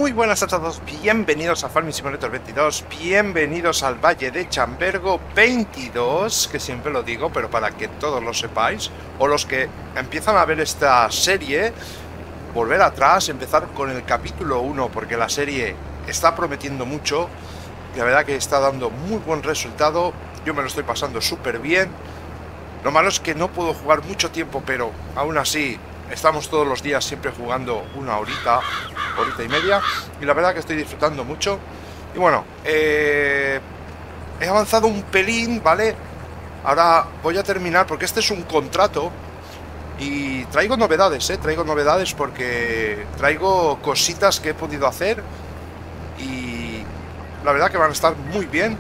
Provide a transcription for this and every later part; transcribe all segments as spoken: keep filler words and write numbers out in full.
Muy buenas a todos, bienvenidos a Farming Simulator veintidós, bienvenidos al Valle de Chambergo veintidós, que siempre lo digo, pero para que todos lo sepáis, o los que empiezan a ver esta serie, volver atrás, empezar con el capítulo uno, porque la serie está prometiendo mucho, la verdad que está dando muy buen resultado, yo me lo estoy pasando súper bien. Lo malo es que no puedo jugar mucho tiempo, pero aún así estamos todos los días siempre jugando una horita, horita y media, y la verdad que estoy disfrutando mucho. Y bueno, eh, he avanzado un pelín, ¿vale? Ahora voy a terminar porque este es un contrato y traigo novedades, ¿eh? Traigo novedades porque traigo cositas que he podido hacer y la verdad que van a estar muy bien.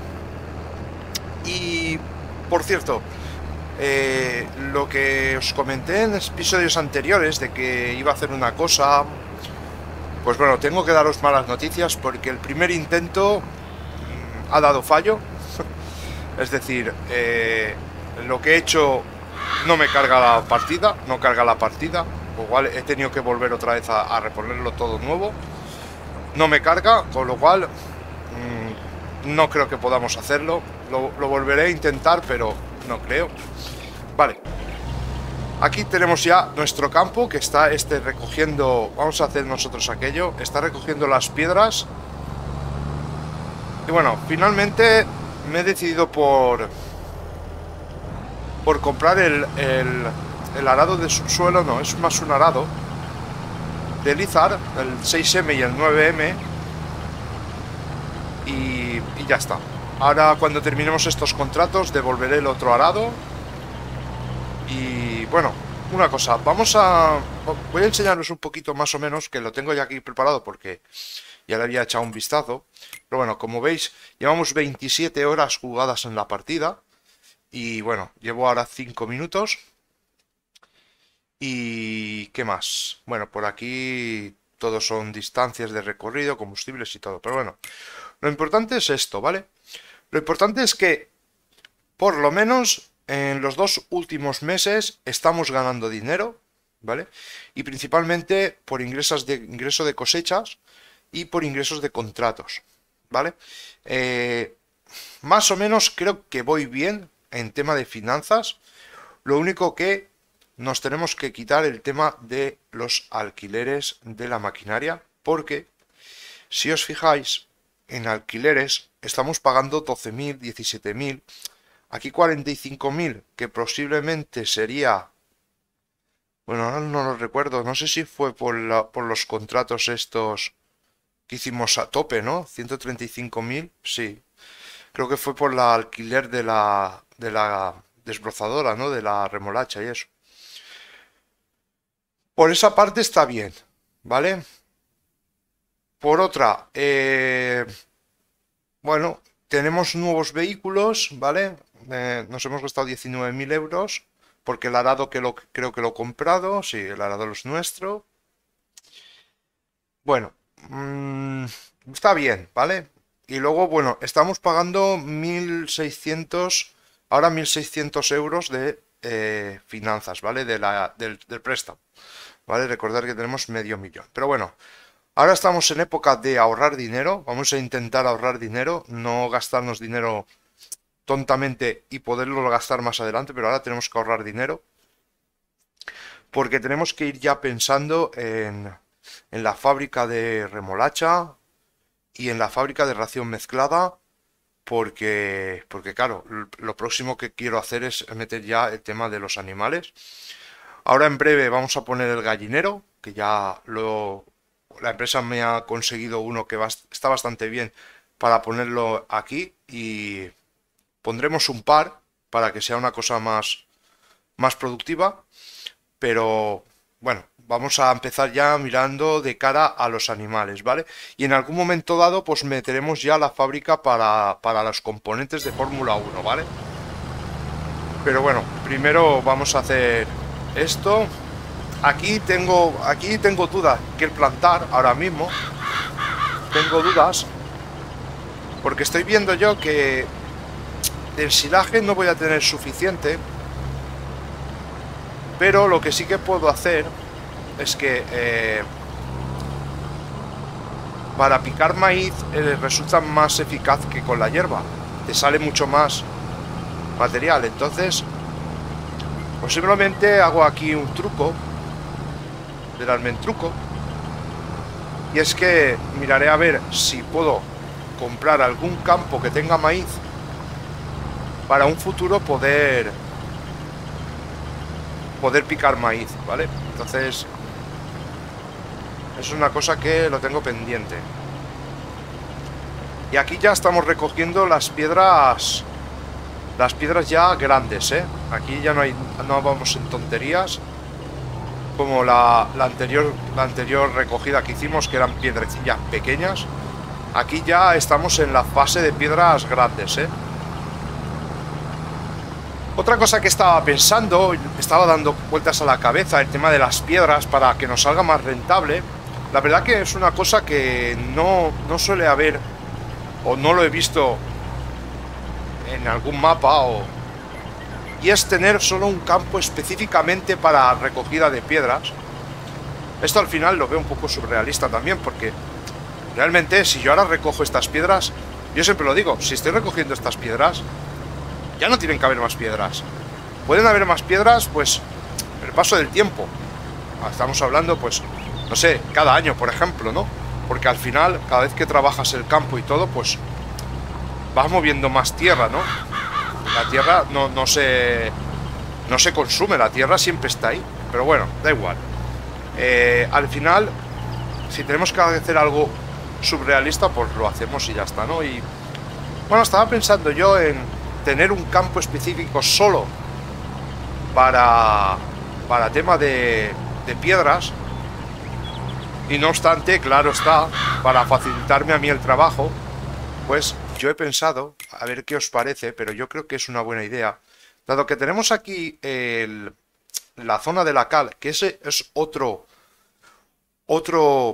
Y por cierto, Eh, lo que os comenté en episodios anteriores de que iba a hacer una cosa, pues bueno, tengo que daros malas noticias porque el primer intento mmm, ha dado fallo. Es decir, eh, lo que he hecho no me carga la partida, no carga la partida, igual he tenido que volver otra vez a, a reponerlo todo nuevo. No me carga, con lo cual mmm, no creo que podamos hacerlo. Lo, lo volveré a intentar, pero no creo. Vale, aquí tenemos ya nuestro campo que está este recogiendo. Vamos a hacer nosotros aquello. Está recogiendo las piedras. Y bueno, finalmente me he decidido por Por comprar el, el, el arado de subsuelo. No, es más un arado de Lizard, el seis eme y el nueve eme. Y, y ya está. Ahora cuando terminemos estos contratos devolveré el otro arado. Y bueno, una cosa, vamos a... Voy a enseñaros un poquito más o menos, que lo tengo ya aquí preparado porque ya le había echado un vistazo. Pero bueno, como veis, llevamos veintisiete horas jugadas en la partida. Y bueno, llevo ahora cinco minutos. ¿Y qué más? Bueno, por aquí todos son distancias de recorrido, combustibles y todo. Pero bueno, lo importante es esto, ¿vale? Lo importante es que, por lo menos, en los dos últimos meses estamos ganando dinero, ¿vale? Y principalmente por ingresos de, ingreso de cosechas y por ingresos de contratos, ¿vale? Eh, más o menos creo que voy bien en tema de finanzas. Lo único que nos tenemos que quitar el tema de los alquileres de la maquinaria, porque si os fijáis, en alquileres estamos pagando doce mil, diecisiete mil. Aquí cuarenta y cinco mil, que posiblemente sería... Bueno, ahora no lo recuerdo. No sé si fue por, la, por los contratos estos que hicimos a tope, ¿no? ciento treinta y cinco mil, sí. Creo que fue por la alquiler de la, de la desbrozadora, ¿no? De la remolacha y eso. Por esa parte está bien, ¿vale? Por otra, eh, bueno, tenemos nuevos vehículos, ¿vale? Eh, nos hemos gastado diecinueve mil euros porque el arado que lo, creo que lo he comprado. Sí, el arado es nuestro. Bueno, mmm, está bien, ¿vale? Y luego, bueno, estamos pagando mil seiscientos, ahora mil seiscientos euros de eh, finanzas, ¿vale? De la, del, del préstamo, ¿vale? Recordar que tenemos medio millón. Pero bueno, ahora estamos en época de ahorrar dinero. Vamos a intentar ahorrar dinero, no gastarnos dinero tontamente y poderlo gastar más adelante, pero ahora tenemos que ahorrar dinero porque tenemos que ir ya pensando en, en la fábrica de remolacha y en la fábrica de ración mezclada, porque, porque claro, lo próximo que quiero hacer es meter ya el tema de los animales. Ahora en breve vamos a poner el gallinero, que ya lo, la empresa me ha conseguido uno que va, está bastante bien para ponerlo aquí, y pondremos un par para que sea una cosa más, más productiva. Pero bueno, vamos a empezar ya mirando de cara a los animales, ¿vale? Y en algún momento dado pues meteremos ya la fábrica para, para los componentes de Fórmula uno, ¿vale? Pero bueno, primero vamos a hacer esto. Aquí tengo, aquí tengo dudas que plantar ahora mismo. Tengo dudas porque estoy viendo yo que del silaje no voy a tener suficiente. Pero lo que sí que puedo hacer es que eh, para picar maíz eh, resulta más eficaz que con la hierba. Te sale mucho más material. Entonces, pues simplemente hago aquí un truco del almentruco. Y es que miraré a ver si puedo comprar algún campo que tenga maíz para un futuro poder poder picar maíz, ¿vale? Entonces es una cosa que lo tengo pendiente. Y aquí ya estamos recogiendo las piedras, las piedras ya grandes, ¿eh? Aquí ya no hay, no vamos en tonterías como la, la anterior la anterior recogida que hicimos, que eran piedrecillas pequeñas. Aquí ya estamos en la fase de piedras grandes, ¿eh? Otra cosa que estaba pensando, estaba dando vueltas a la cabeza, el tema de las piedras para que nos salga más rentable. La verdad que es una cosa que no, no suele haber, o no lo he visto en algún mapa, o... y es tener solo un campo específicamente para recogida de piedras. Esto al final lo veo un poco surrealista también, porque realmente si yo ahora recojo estas piedras, yo siempre lo digo, si estoy recogiendo estas piedras, ya no tienen que haber más piedras. Pueden haber más piedras, pues, en el paso del tiempo. Estamos hablando, pues, no sé, cada año, por ejemplo, ¿no? Porque al final, cada vez que trabajas el campo y todo, pues, vas moviendo más tierra, ¿no? La tierra no, no se... no se consume, la tierra siempre está ahí. Pero bueno, da igual. Eh, al final, si tenemos que hacer algo surrealista, pues lo hacemos y ya está, ¿no? Y, bueno, estaba pensando yo en tener un campo específico solo para, para tema de, de piedras. Y no obstante, claro está, para facilitarme a mí el trabajo, pues yo he pensado, a ver qué os parece, pero yo creo que es una buena idea. Dado que tenemos aquí el, la zona de la cal, que ese es otro, otro,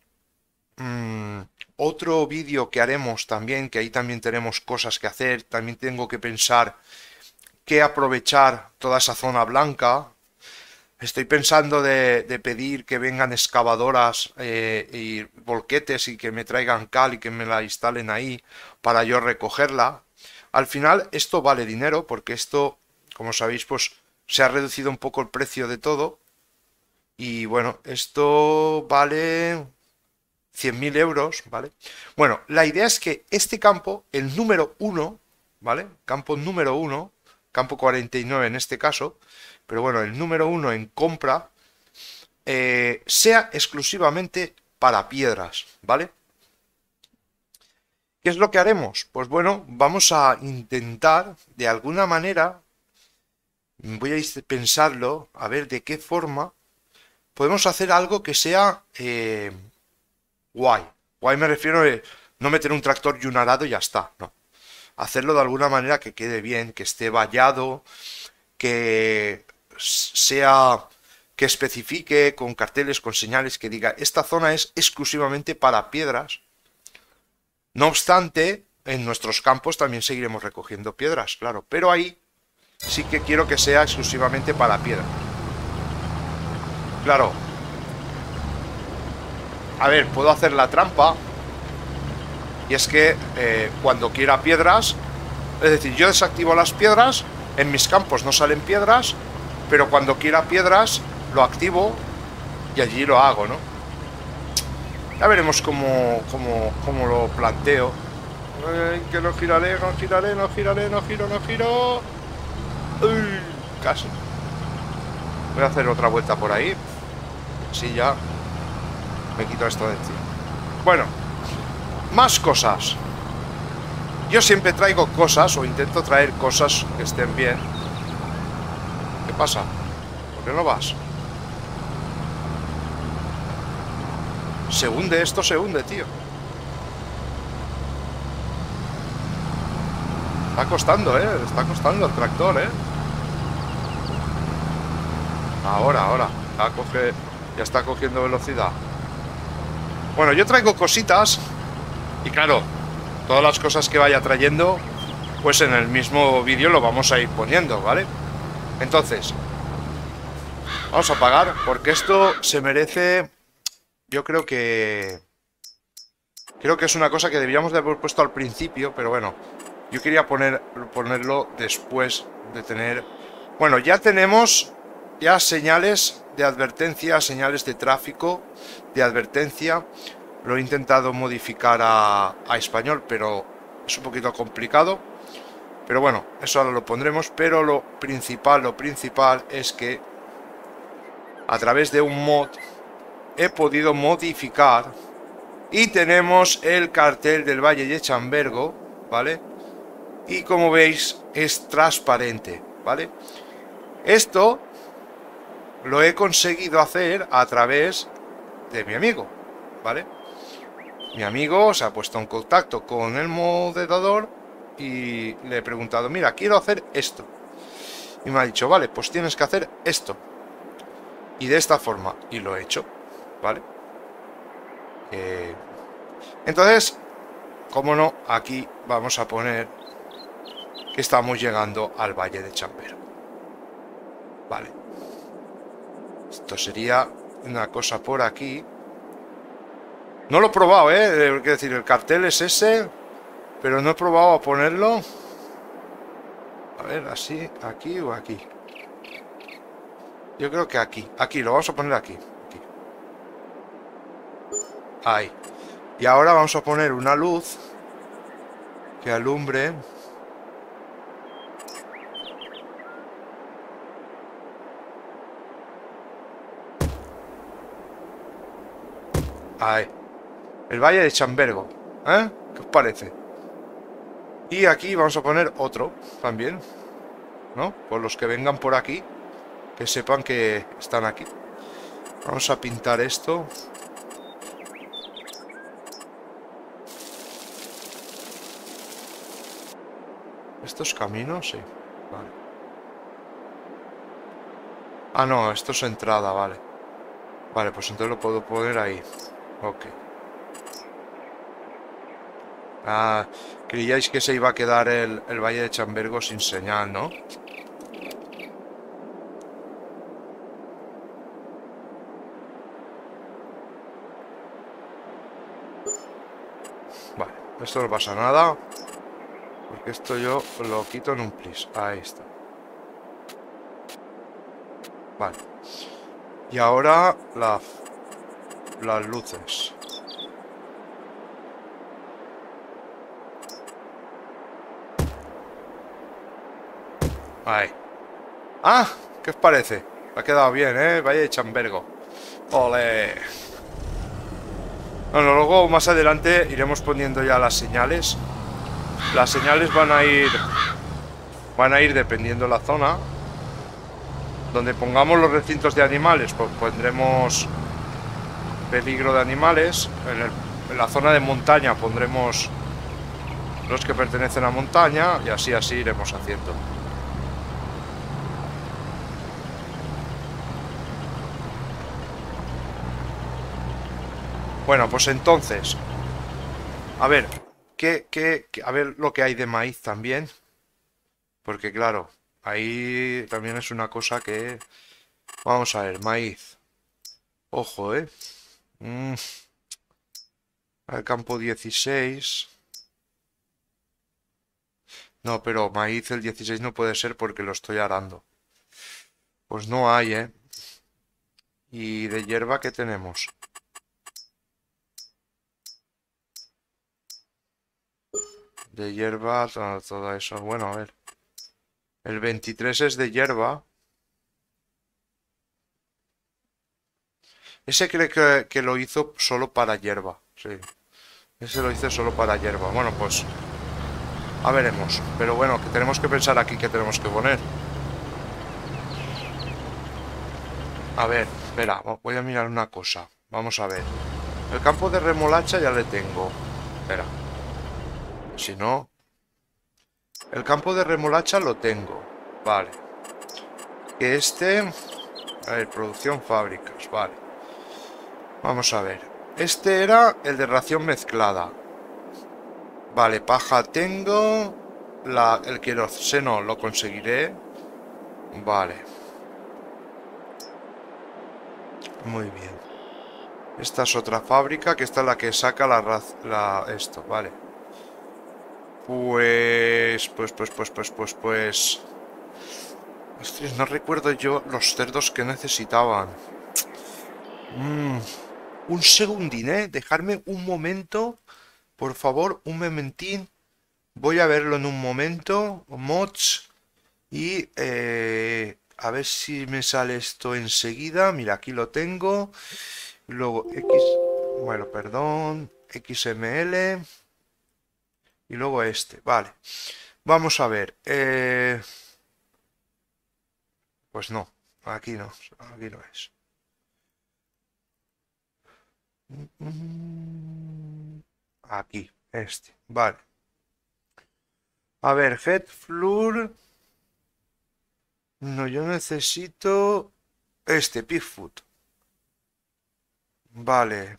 mmm, otro vídeo que haremos también, que ahí también tenemos cosas que hacer. También tengo que pensar qué aprovechar toda esa zona blanca. Estoy pensando de, de pedir que vengan excavadoras eh, y volquetes y que me traigan cal y que me la instalen ahí para yo recogerla. Al final esto vale dinero, porque esto, como sabéis, pues se ha reducido un poco el precio de todo. Y bueno, esto vale cien mil euros, ¿vale? Bueno, la idea es que este campo, el número uno, ¿vale? Campo número uno, campo cuarenta y nueve en este caso, pero bueno, el número uno en compra, eh, sea exclusivamente para piedras, ¿vale? ¿Qué es lo que haremos? Pues bueno, vamos a intentar, de alguna manera, voy a pensarlo, a ver de qué forma podemos hacer algo que sea eh, guay. Guay me refiero a no meter un tractor y un arado y ya está, no. Hacerlo de alguna manera que quede bien, que esté vallado, que sea, que especifique con carteles, con señales, que diga esta zona es exclusivamente para piedras. No obstante, en nuestros campos también seguiremos recogiendo piedras, claro, pero ahí sí que quiero que sea exclusivamente para piedra. Claro. A ver, puedo hacer la trampa. Y es que eh, cuando quiera piedras, es decir, yo desactivo las piedras, en mis campos no salen piedras, pero cuando quiera piedras lo activo y allí lo hago, ¿no? Ya veremos cómo, cómo, cómo lo planteo. Ay, que no giraré, no giraré, no giraré, no giro, no giro. Uy, casi. Voy a hacer otra vuelta por ahí. Sí, ya me quito esto de encima. Bueno, más cosas. Yo siempre traigo cosas, o intento traer cosas que estén bien. ¿Qué pasa? ¿Por qué no vas? Se hunde, esto se hunde, tío. Está costando, eh. Está costando el tractor, eh. Ahora, ahora. Ya, coge, ya está cogiendo velocidad. Bueno, yo traigo cositas. Y claro, todas las cosas que vaya trayendo, pues en el mismo vídeo lo vamos a ir poniendo, ¿vale? Entonces, vamos a apagar, porque esto se merece... Yo creo que... Creo que es una cosa que deberíamos de haber puesto al principio, pero bueno, yo quería poner, ponerlo después de tener... Bueno, ya tenemos ya señales de advertencia, señales de tráfico, de advertencia. Lo he intentado modificar a, a español, pero es un poquito complicado. Pero bueno, eso ahora lo pondremos. Pero lo principal, lo principal es que a través de un mod he podido modificar y tenemos el cartel del Valle de Chambergo, ¿vale? Y como veis es transparente, ¿vale? Esto lo he conseguido hacer a través de mi amigo, ¿vale? Mi amigo se ha puesto en contacto con el moderador y le he preguntado, mira, quiero hacer esto. Y me ha dicho, vale, pues tienes que hacer esto. Y de esta forma, y lo he hecho, ¿vale? Eh, entonces, como no, aquí vamos a poner que estamos llegando al Valle de Chambergo. Vale. Esto sería una cosa por aquí. No lo he probado, ¿eh? Quiero decir, el cartel es ese, pero no he probado a ponerlo. A ver, así, aquí o aquí. Yo creo que aquí. Aquí, lo vamos a poner aquí. Aquí. Ahí. Y ahora vamos a poner una luz que alumbre. Ahí. El Valle de Chambergo. ¿Eh? ¿Qué os parece? Y aquí vamos a poner otro también, ¿no? Por los que vengan por aquí, que sepan que están aquí. Vamos a pintar esto. ¿Estos caminos? Sí. Vale. Ah, no, esto es entrada, vale. Vale, pues entonces lo puedo poner ahí. Ok. Ah, creíais que se iba a quedar el, el Valle de Chambergo sin señal, ¿no? Vale, esto no pasa nada, porque esto yo lo quito en un plis. Ahí está. Vale. Y ahora la, las luces. Ahí. ¡Ah! ¿Qué os parece? Ha quedado bien, ¿eh? Valle de Chambergo. ¡Ole! Bueno, luego más adelante iremos poniendo ya las señales. Las señales van a ir... Van a ir dependiendo la zona. Donde pongamos los recintos de animales, pues pondremos peligro de animales. En, el, en la zona de montaña pondremos los que pertenecen a montaña. Y así, así iremos haciendo. Bueno, pues entonces, a ver, ¿qué, qué, qué, a ver lo que hay de maíz también, porque claro, ahí también es una cosa que, vamos a ver, maíz, ojo, eh, mm. Al campo dieciséis, no, pero maíz el dieciséis no puede ser porque lo estoy arando, pues no hay, eh, y de hierba, ¿qué tenemos? De hierba, todo, todo eso. Bueno, a ver. El veintitrés es de hierba. Ese cree que, que lo hizo solo para hierba. Sí. Ese lo hice solo para hierba. Bueno, pues... A veremos. Pero bueno, que tenemos que pensar aquí que tenemos que poner. A ver, espera. Voy a mirar una cosa. Vamos a ver. El campo de remolacha ya le tengo. Espera. Si no... El campo de remolacha lo tengo. Vale. Que este... A ver, producción fábricas. Vale. Vamos a ver. Este era el de ración mezclada. Vale, paja tengo. La, el queroseno lo conseguiré. Vale. Muy bien. Esta es otra fábrica, que esta es la que saca la, raz- la esto, vale. Pues, pues, pues, pues, pues, pues, pues. Hostias, no recuerdo yo los cerdos que necesitaban. Mm, un segundín, ¿eh? Dejarme un momento. Por favor, un momentín. Voy a verlo en un momento. Mods. Y eh, a ver si me sale esto enseguida. Mira, aquí lo tengo. Luego X. Bueno, perdón. X M L. Y luego este. Vale. Vamos a ver. Eh, pues no. Aquí no. Aquí no es. Aquí. Este. Vale. A ver, head floor. No, yo necesito este, Pigfoot. Vale.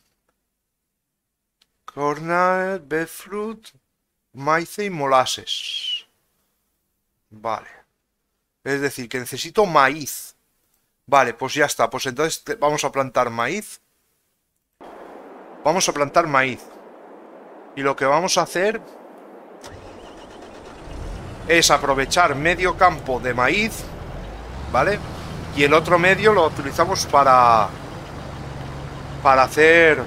Corned, beefroot, maíz y molasses. Vale. Es decir, que necesito maíz. Vale, pues ya está. Pues entonces te- vamos a plantar maíz. Vamos a plantar maíz. Y lo que vamos a hacer es aprovechar medio campo de maíz, ¿vale? Y el otro medio lo utilizamos para para hacer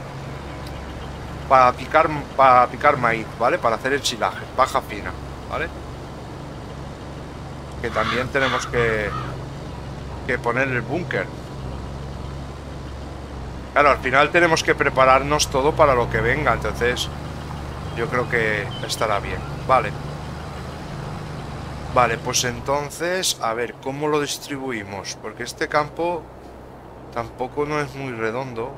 para picar para picar maíz, ¿vale? Para hacer ensilaje, paja fina, ¿vale? Que también tenemos que que poner el búnker. Claro, al final tenemos que prepararnos todo para lo que venga, entonces yo creo que estará bien, ¿vale? Vale, pues entonces, a ver, ¿cómo lo distribuimos? Porque este campo tampoco no es muy redondo.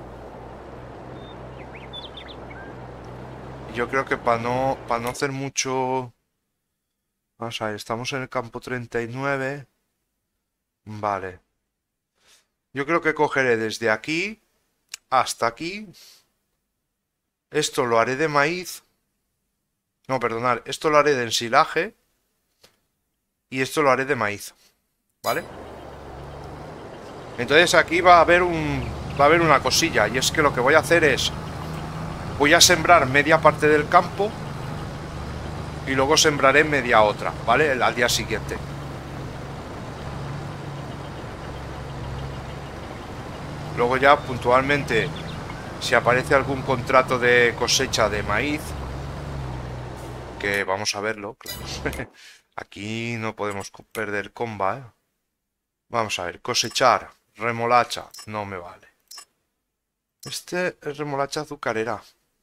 Yo creo que para no, para no hacer mucho... Vamos a ver, estamos en el campo treinta y nueve. Vale. Yo creo que cogeré desde aquí hasta aquí. Esto lo haré de maíz. No, perdonad, esto lo haré de ensilaje. Y esto lo haré de maíz. ¿Vale? Entonces aquí va a haber un... Va a haber una cosilla. Y es que lo que voy a hacer es... Voy a sembrar media parte del campo. Y luego sembraré media otra, ¿vale? Al día siguiente. Luego ya puntualmente, si aparece algún contrato de cosecha de maíz, que vamos a verlo, claro. Aquí no podemos perder comba, ¿eh? Vamos a ver, cosechar, remolacha, no me vale. Este es remolacha azucarera.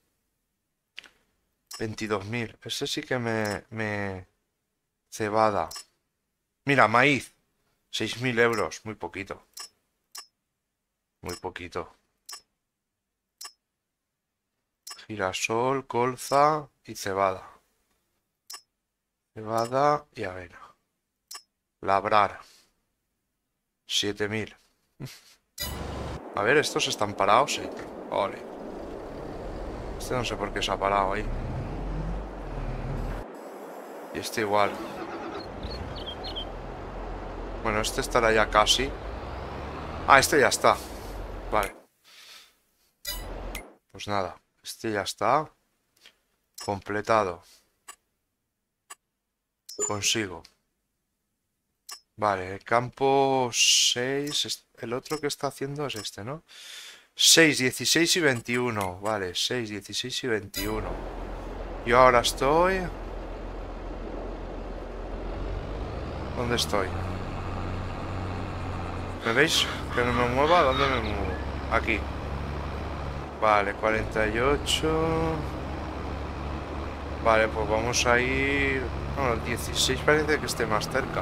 veintidós mil. Ese sí que me, me... Cebada. Mira, maíz. seis mil euros. Muy poquito. Muy poquito. Girasol, colza y cebada. Cebada y avena. Labrar. siete mil. A ver, estos están parados, sí. Ole. Este no sé por qué se ha parado ahí. Y este igual. Bueno, este estará ya casi. Ah, este ya está. Vale. Pues nada. Este ya está. Completado. Consigo. Vale, el campo seis. El otro que está haciendo es este, ¿no? seis, dieciséis y veintiuno. Vale, seis, dieciséis y veintiuno. Yo ahora estoy... ¿Dónde estoy? ¿Me veis? Que no me mueva. ¿Dónde me muevo? Aquí. Vale, cuarenta y ocho. Vale, pues vamos a ir... Bueno, el dieciséis parece que esté más cerca.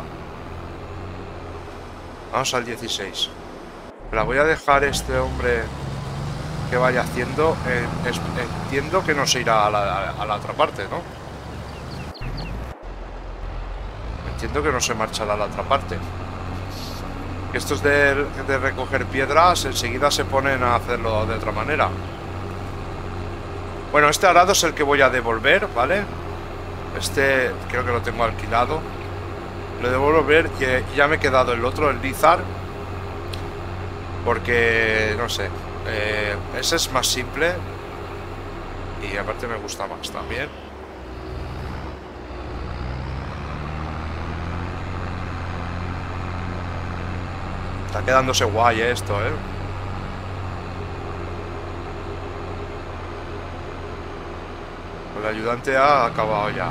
Vamos al dieciséis. La voy a dejar este hombre que vaya haciendo. Eh, es, entiendo que no se irá a la, a la otra parte, ¿no? Entiendo que no se marcha a la otra parte. Estos de, de recoger piedras enseguida se ponen a hacerlo de otra manera. Bueno, este arado es el que voy a devolver, ¿vale? Este creo que lo tengo alquilado. Lo debo devolver y ya me he quedado el otro, el Lizard. Porque, no sé, Eh, ese es más simple y aparte me gusta más también. Está quedándose guay esto, ¿eh? El ayudante ha acabado ya.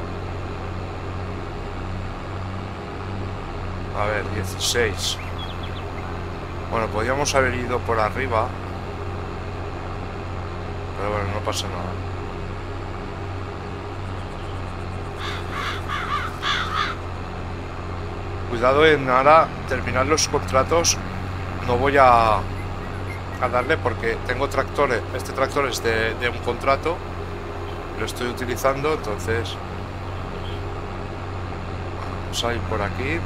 A ver, dieciséis. Bueno, podríamos haber ido por arriba. Pero bueno, no pasa nada. Cuidado en ahora terminar los contratos. No voy a, a darle porque tengo tractores. Este tractor es de, de un contrato. Lo estoy utilizando, entonces vamos a ir por aquí.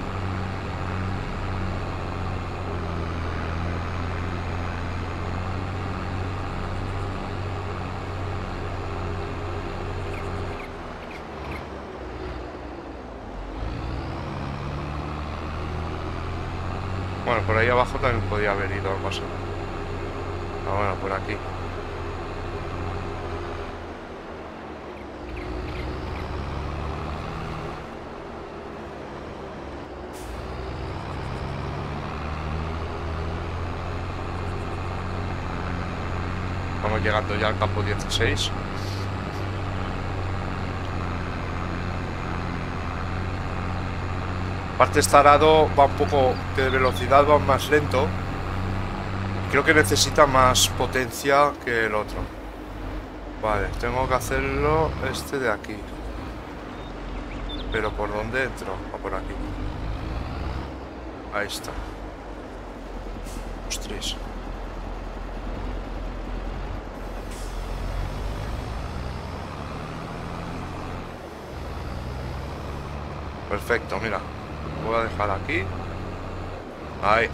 Bueno, por ahí abajo también podía haber ido más o menos. Ah, bueno, por aquí. Vamos llegando ya al campo dieciséis. Aparte este arado va un poco de velocidad, va más lento. Creo que necesita más potencia que el otro. Vale, tengo que hacerlo este de aquí. Pero ¿por dónde entro? O por aquí. Ahí está. Ostras. Perfecto, mira. Lo voy a dejar aquí. Ahí.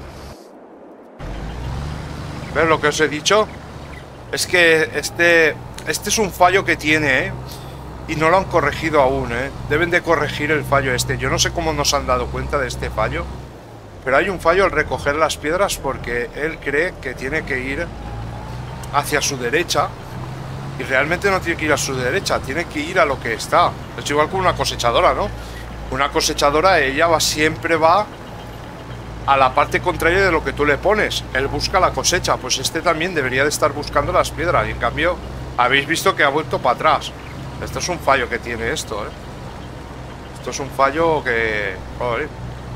¿Ves lo que os he dicho? Es que este este es un fallo que tiene, ¿eh? Y no lo han corregido aún, ¿eh? Deben de corregir el fallo este. Yo no sé cómo nos han dado cuenta de este fallo, pero hay un fallo al recoger las piedras porque él cree que tiene que ir hacia su derecha y realmente no tiene que ir a su derecha, tiene que ir a lo que está. Es igual que una cosechadora, ¿no? Una cosechadora, ella va siempre va a la parte contraria de lo que tú le pones. Él busca la cosecha, pues este también debería de estar buscando las piedras. Y en cambio, habéis visto que ha vuelto para atrás. Esto es un fallo que tiene esto, ¿eh? Esto es un fallo que... Joder.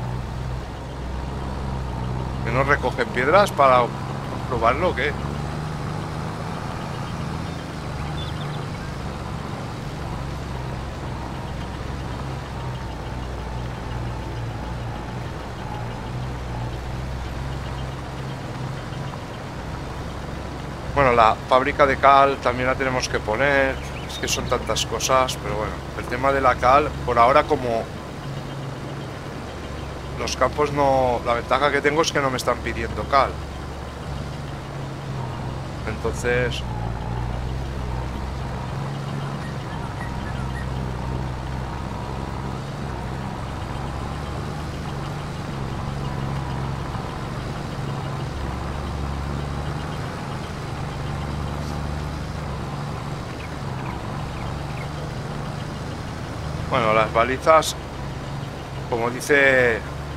¿Que no recogen piedras para probarlo o qué? Bueno, la fábrica de cal también la tenemos que poner. Es que son tantas cosas, pero bueno, el tema de la cal, por ahora como los campos no... La ventaja que tengo es que no me están pidiendo cal. Entonces... Bueno, las balizas, como dice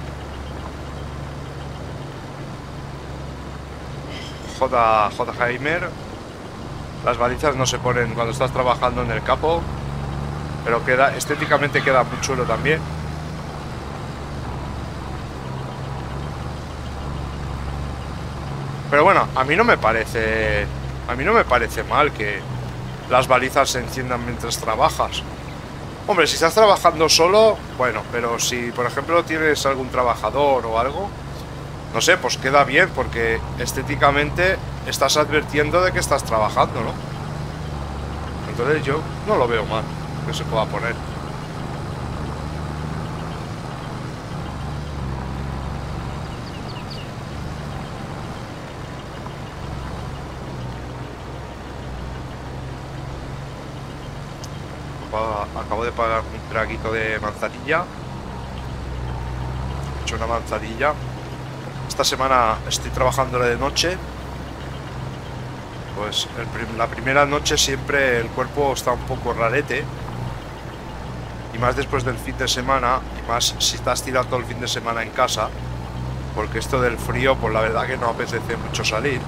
J. J. Heimer, las balizas no se ponen cuando estás trabajando en el campo, pero queda, estéticamente queda muy chulo también. Pero bueno, a mí no me parece, a mí no me parece mal que las balizas se enciendan mientras trabajas. Hombre, si estás trabajando solo, bueno, pero si por ejemplo tienes algún trabajador o algo, no sé, pues queda bien porque estéticamente estás advirtiendo de que estás trabajando, ¿no? Entonces yo no lo veo mal que se pueda poner. Acabo de pagar un traguito de manzanilla. He hecho una manzanilla. Esta semana estoy trabajando de noche pues el prim la primera noche siempre el cuerpo está un poco rarete. Y más después del fin de semana, y más si estás tirado todo el fin de semana en casa, porque esto del frío, pues la verdad que no apetece mucho salir.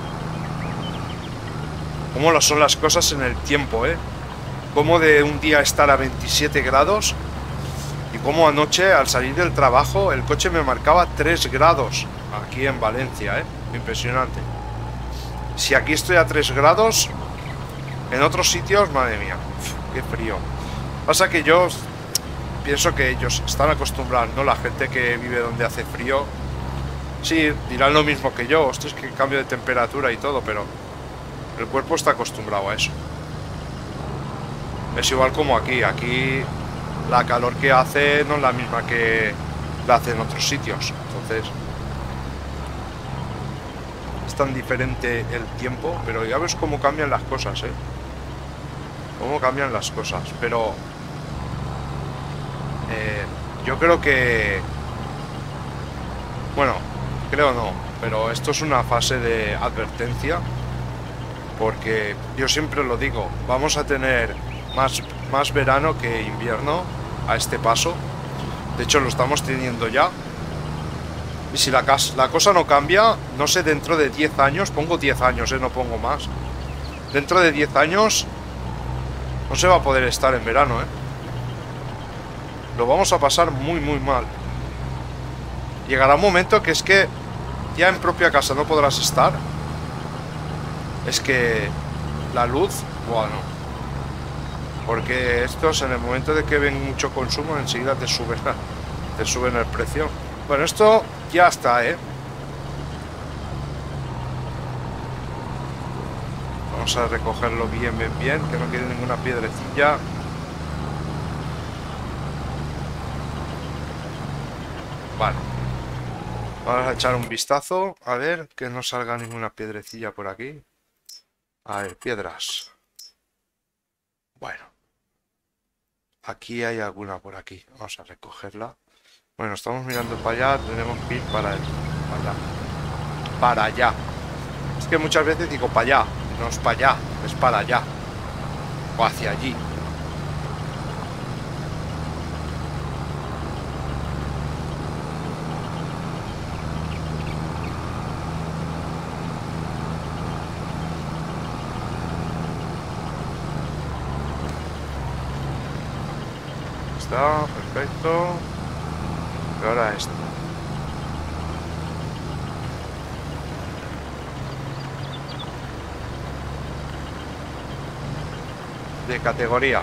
Cómo lo son las cosas en el tiempo, ¿eh? Cómo de un día estar a veintisiete grados y cómo anoche al salir del trabajo el coche me marcaba tres grados aquí en Valencia, ¿eh? Impresionante. Si aquí estoy a tres grados, en otros sitios, madre mía, uf, qué frío. Pasa que yo pienso que ellos están acostumbrados, ¿no? La gente que vive donde hace frío, sí, dirán lo mismo que yo. Esto es que cambio de temperatura y todo, pero el cuerpo está acostumbrado a eso. Es igual como aquí. Aquí la calor que hace no es la misma que la hace en otros sitios. Entonces es tan diferente el tiempo, pero ya ves cómo cambian las cosas, ¿eh? Cómo cambian las cosas, pero eh, yo creo que, bueno, creo no, pero esto es una fase de advertencia, porque yo siempre lo digo, vamos a tener más, más verano que invierno a este paso. De hecho lo estamos teniendo ya. Y si la, la cosa no cambia, no sé, dentro de diez años, pongo diez años, eh, no pongo más. Dentro de diez años no se va a poder estar en verano, ¿eh? Lo vamos a pasar muy, muy mal. Llegará un momento que es que ya en propia casa no podrás estar. Es que la luz, bueno, porque estos en el momento de que ven mucho consumo enseguida te suben, te suben el precio. Bueno, esto ya está, ¿eh? Vamos a recogerlo bien, bien, bien, que no quede ninguna piedrecilla. Vale. Vamos a echar un vistazo, a ver que no salga ninguna piedrecilla por aquí. A ver, piedras. Bueno. Aquí hay alguna por aquí. Vamos a recogerla. Bueno, estamos mirando para allá, tenemos que ir para, el, para allá. Para allá. Es que muchas veces digo para allá. No es para allá, es para allá. O hacia allí. Está, perfecto. Y ahora esto. De categoría.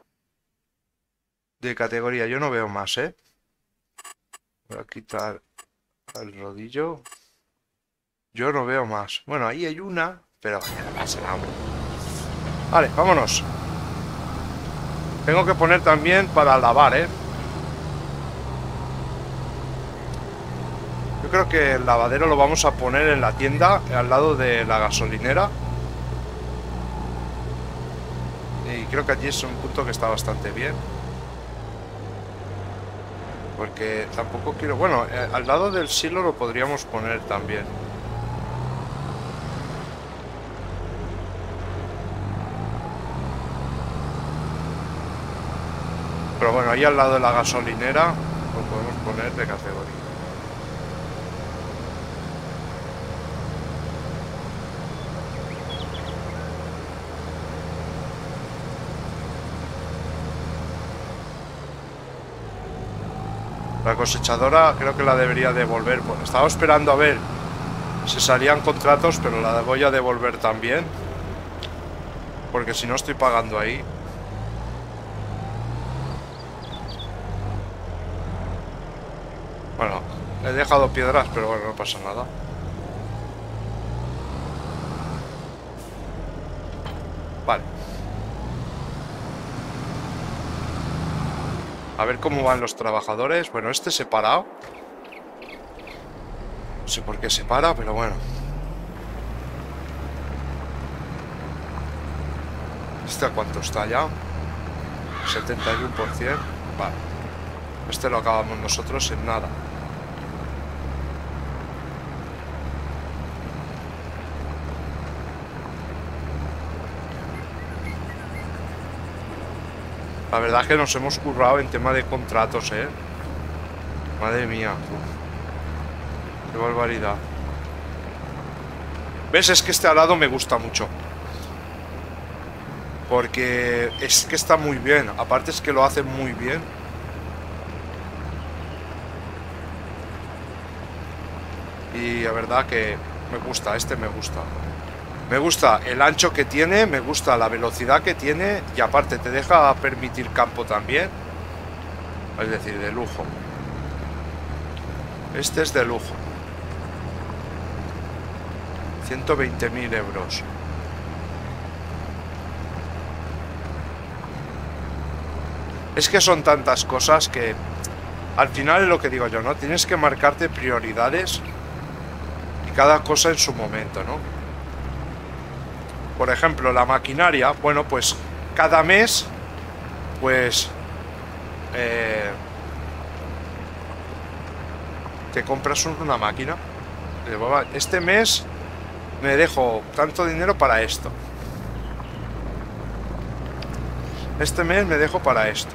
De categoría, yo no veo más, ¿eh? Voy a quitar el rodillo. Yo no veo más. Bueno, ahí hay una, pero ya no pasa nada. Vale, vámonos. Tengo que poner también para lavar, ¿eh? Yo creo que el lavadero lo vamos a poner en la tienda, al lado de la gasolinera. Y creo que allí es un punto que está bastante bien. Porque tampoco quiero... Bueno, eh, al lado del silo lo podríamos poner también. Pero bueno, ahí al lado de la gasolinera lo podemos poner de categoría. La cosechadora creo que la debería devolver. Bueno, estaba esperando a ver si salían contratos, pero la voy a devolver también. Porque si no estoy pagando ahí. Bueno, he dejado piedras, pero bueno, no pasa nada. Vale. A ver cómo van los trabajadores. Bueno, este separado. No sé por qué se para, pero bueno. ¿Este a cuánto está ya? setenta y uno por ciento. Vale. Este lo acabamos nosotros en nada. La verdad es que nos hemos currado en tema de contratos, ¿eh? Madre mía. Uf. Qué barbaridad. ¿Ves? Es que este arado me gusta mucho. Porque es que está muy bien. Aparte es que lo hace muy bien. Y la verdad que me gusta, este me gusta. Me gusta el ancho que tiene, me gusta la velocidad que tiene. Y aparte te deja permitir campo también. Es decir, de lujo. Este es de lujo. ciento veinte mil euros. Es que son tantas cosas que al final es lo que digo yo, ¿no? Tienes que marcarte prioridades y cada cosa en su momento, ¿no? Por ejemplo, la maquinaria, bueno, pues cada mes, pues eh, te compras una máquina. Este mes me dejo tanto dinero para esto. Este mes me dejo para esto.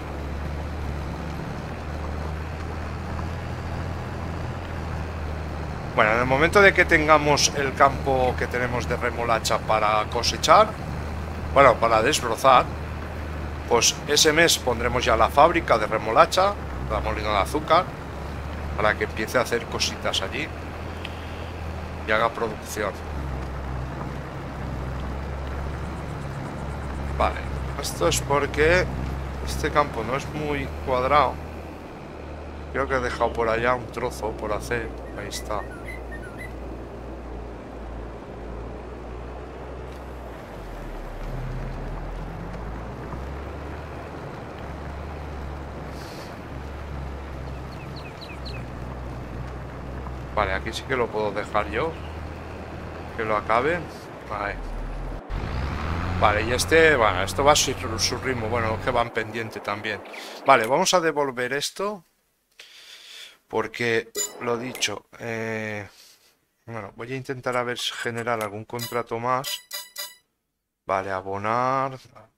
Bueno, en el momento de que tengamos el campo que tenemos de remolacha para cosechar, bueno, para desbrozar, pues ese mes pondremos ya la fábrica de remolacha, la molino de azúcar, para que empiece a hacer cositas allí y haga producción. Vale, esto es porque este campo no es muy cuadrado. Creo que he dejado por allá un trozo por hacer. Ahí está. Vale, aquí sí que lo puedo dejar yo. Que lo acabe. Vale. Vale, y este, bueno, esto va a su, su ritmo. Bueno, que van pendiente también. Vale, vamos a devolver esto. Porque, lo dicho, eh, bueno, voy a intentar a ver si generar algún contrato más. Vale, abonar.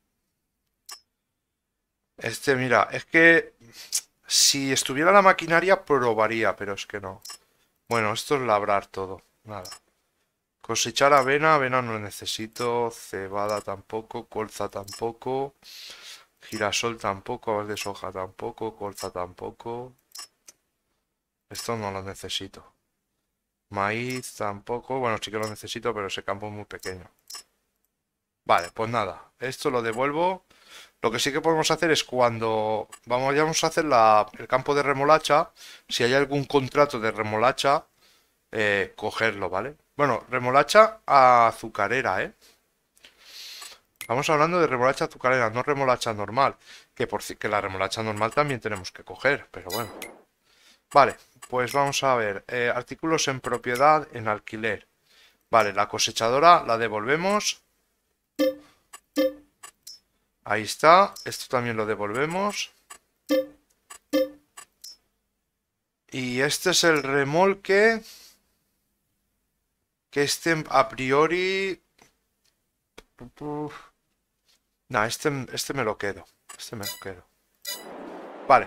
Este, mira, es que si estuviera la maquinaria probaría, pero es que no. Bueno, esto es labrar todo. Nada. Cosechar avena, avena no necesito. Cebada tampoco, colza tampoco. Girasol tampoco, habas de soja tampoco, colza tampoco. Esto no lo necesito. Maíz tampoco. Bueno, sí que lo necesito, pero ese campo es muy pequeño. Vale, pues nada. Esto lo devuelvo. Lo que sí que podemos hacer es cuando vamos, vamos a hacer la, el campo de remolacha, si hay algún contrato de remolacha, eh, cogerlo, ¿vale? Bueno, remolacha azucarera, ¿eh? Estamos hablando de remolacha azucarera, no remolacha normal. Que por que la remolacha normal también tenemos que coger, pero bueno. Vale, pues vamos a ver. Eh, artículos en propiedad, en alquiler. Vale, la cosechadora la devolvemos. Ahí está. Esto también lo devolvemos. Y este es el remolque. Que este a priori... No, este, este me lo quedo. Este me lo quedo. Vale.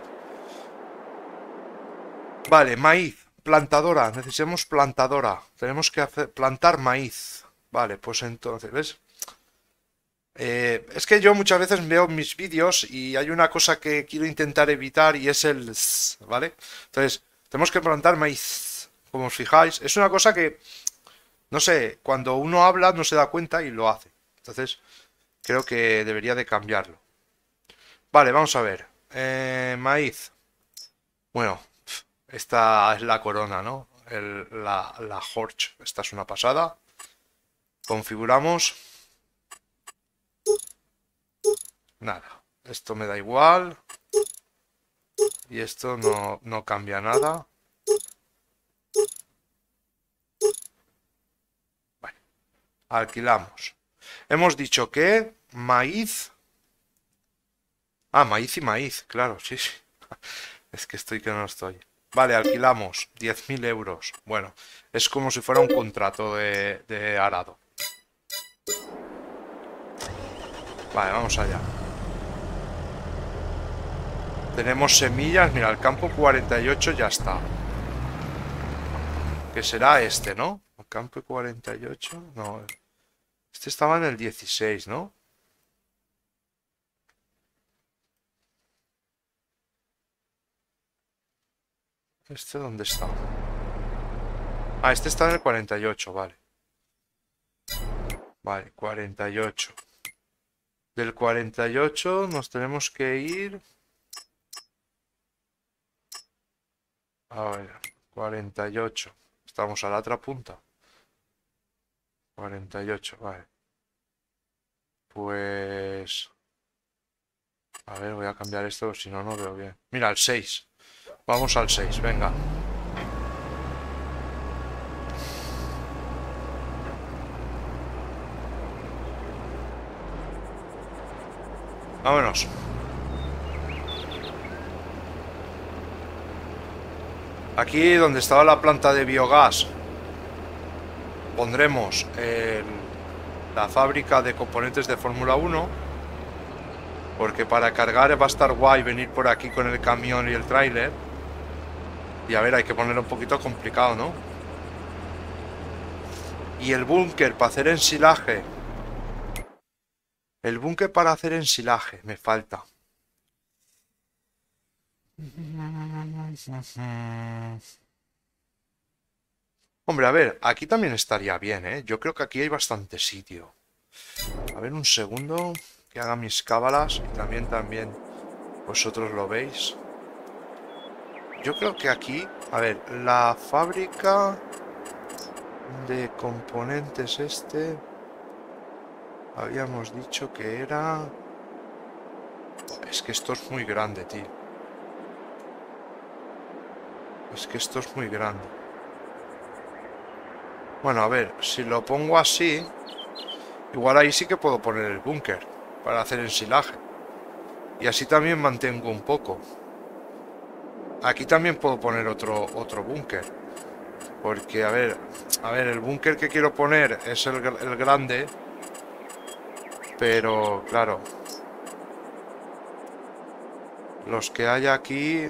Vale, maíz. Plantadora. Necesitamos plantadora. Tenemos que hacer, plantar maíz. Vale, pues entonces, ¿ves? Eh, es que yo muchas veces veo mis vídeos y hay una cosa que quiero intentar evitar y es el s, ¿vale? Entonces, tenemos que plantar maíz. Como os fijáis, es una cosa que, no sé, cuando uno habla no se da cuenta y lo hace. Entonces, creo que debería de cambiarlo. Vale, vamos a ver. Eh, maíz. Bueno, esta es la corona, ¿no? El, la, la Horch. Esta es una pasada. Configuramos. Nada. Esto me da igual. Y esto no, no cambia nada. Bueno, alquilamos. Hemos dicho que maíz. Ah, maíz y maíz, claro, sí, sí. Es que estoy que no estoy. Vale, alquilamos diez mil euros. Bueno, es como si fuera un contrato de, de arado. Vale, vamos allá. Tenemos semillas. Mira, el campo cuarenta y ocho ya está. Que será este, ¿no? El campo cuarenta y ocho. No. Este estaba en el dieciséis, ¿no? ¿Este dónde está? Ah, este está en el cuarenta y ocho, vale. Vale, cuarenta y ocho. Del cuarenta y ocho nos tenemos que ir... A ver, cuarenta y ocho. Estamos a la otra punta. cuarenta y ocho, vale. Pues... A ver, voy a cambiar esto, si no, no veo bien. Mira, el seis. Vamos al seis, venga. Vámonos. Aquí donde estaba la planta de biogás pondremos el, la fábrica de componentes de Fórmula uno, porque para cargar va a estar guay venir por aquí con el camión y el tráiler. Y a ver, hay que ponerlo un poquito complicado, ¿no? Y el búnker para hacer ensilaje. El búnker para hacer ensilaje me falta. Hombre, a ver, aquí también estaría bien, ¿eh? Yo creo que aquí hay bastante sitio. A ver, un segundo, que haga mis cábalas. Y también, también, vosotros lo veis. Yo creo que aquí, a ver, la fábrica de componentes este... Habíamos dicho que era... Es que esto es muy grande, tío. Es que esto es muy grande. Bueno, a ver, si lo pongo así... Igual ahí sí que puedo poner el búnker para hacer ensilaje. Y así también mantengo un poco. Aquí también puedo poner otro, otro búnker. Porque, a ver, a ver, el búnker que quiero poner es el, el grande. Pero, claro, los que hay aquí...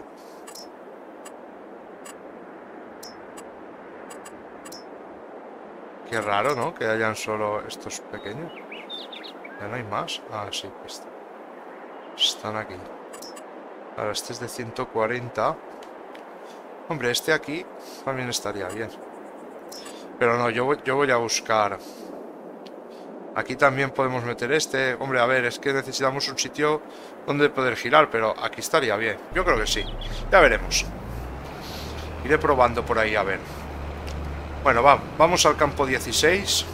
Qué raro, ¿no? Que hayan solo estos pequeños. ¿Ya no hay más? Ah, sí, está. Están aquí. Claro, este es de ciento cuarenta. Hombre, este aquí también estaría bien. Pero no, yo voy, yo voy a buscar... Aquí también podemos meter este. Hombre, a ver, es que necesitamos un sitio donde poder girar, pero aquí estaría bien. Yo creo que sí. Ya veremos. Iré probando por ahí, a ver. Bueno, va, vamos al campo dieciséis.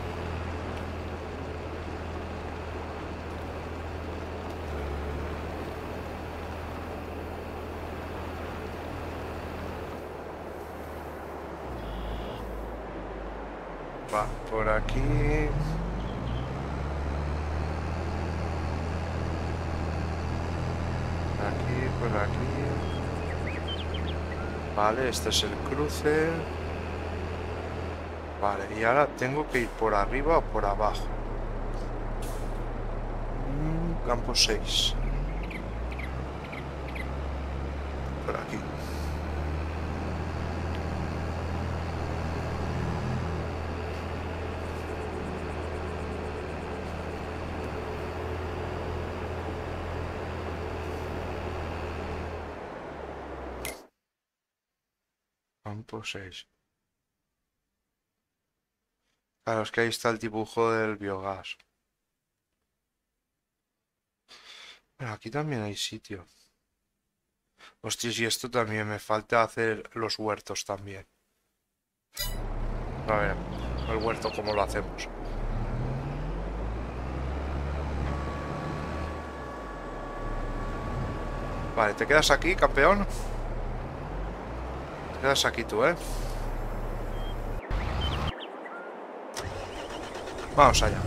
Va, por aquí... Por aquí. Vale, este es el cruce. Vale, y ahora tengo que ir por arriba o por abajo. Mm, campo seis. Por aquí. Campo seis. Claro, es que ahí está el dibujo del biogás. Pero aquí también hay sitio. Hostias, y esto también me falta hacer los huertos también. A ver, el huerto cómo lo hacemos. Vale, ¿te quedas aquí, campeón? Te quedas aquí tú, ¿eh? Vamos allá.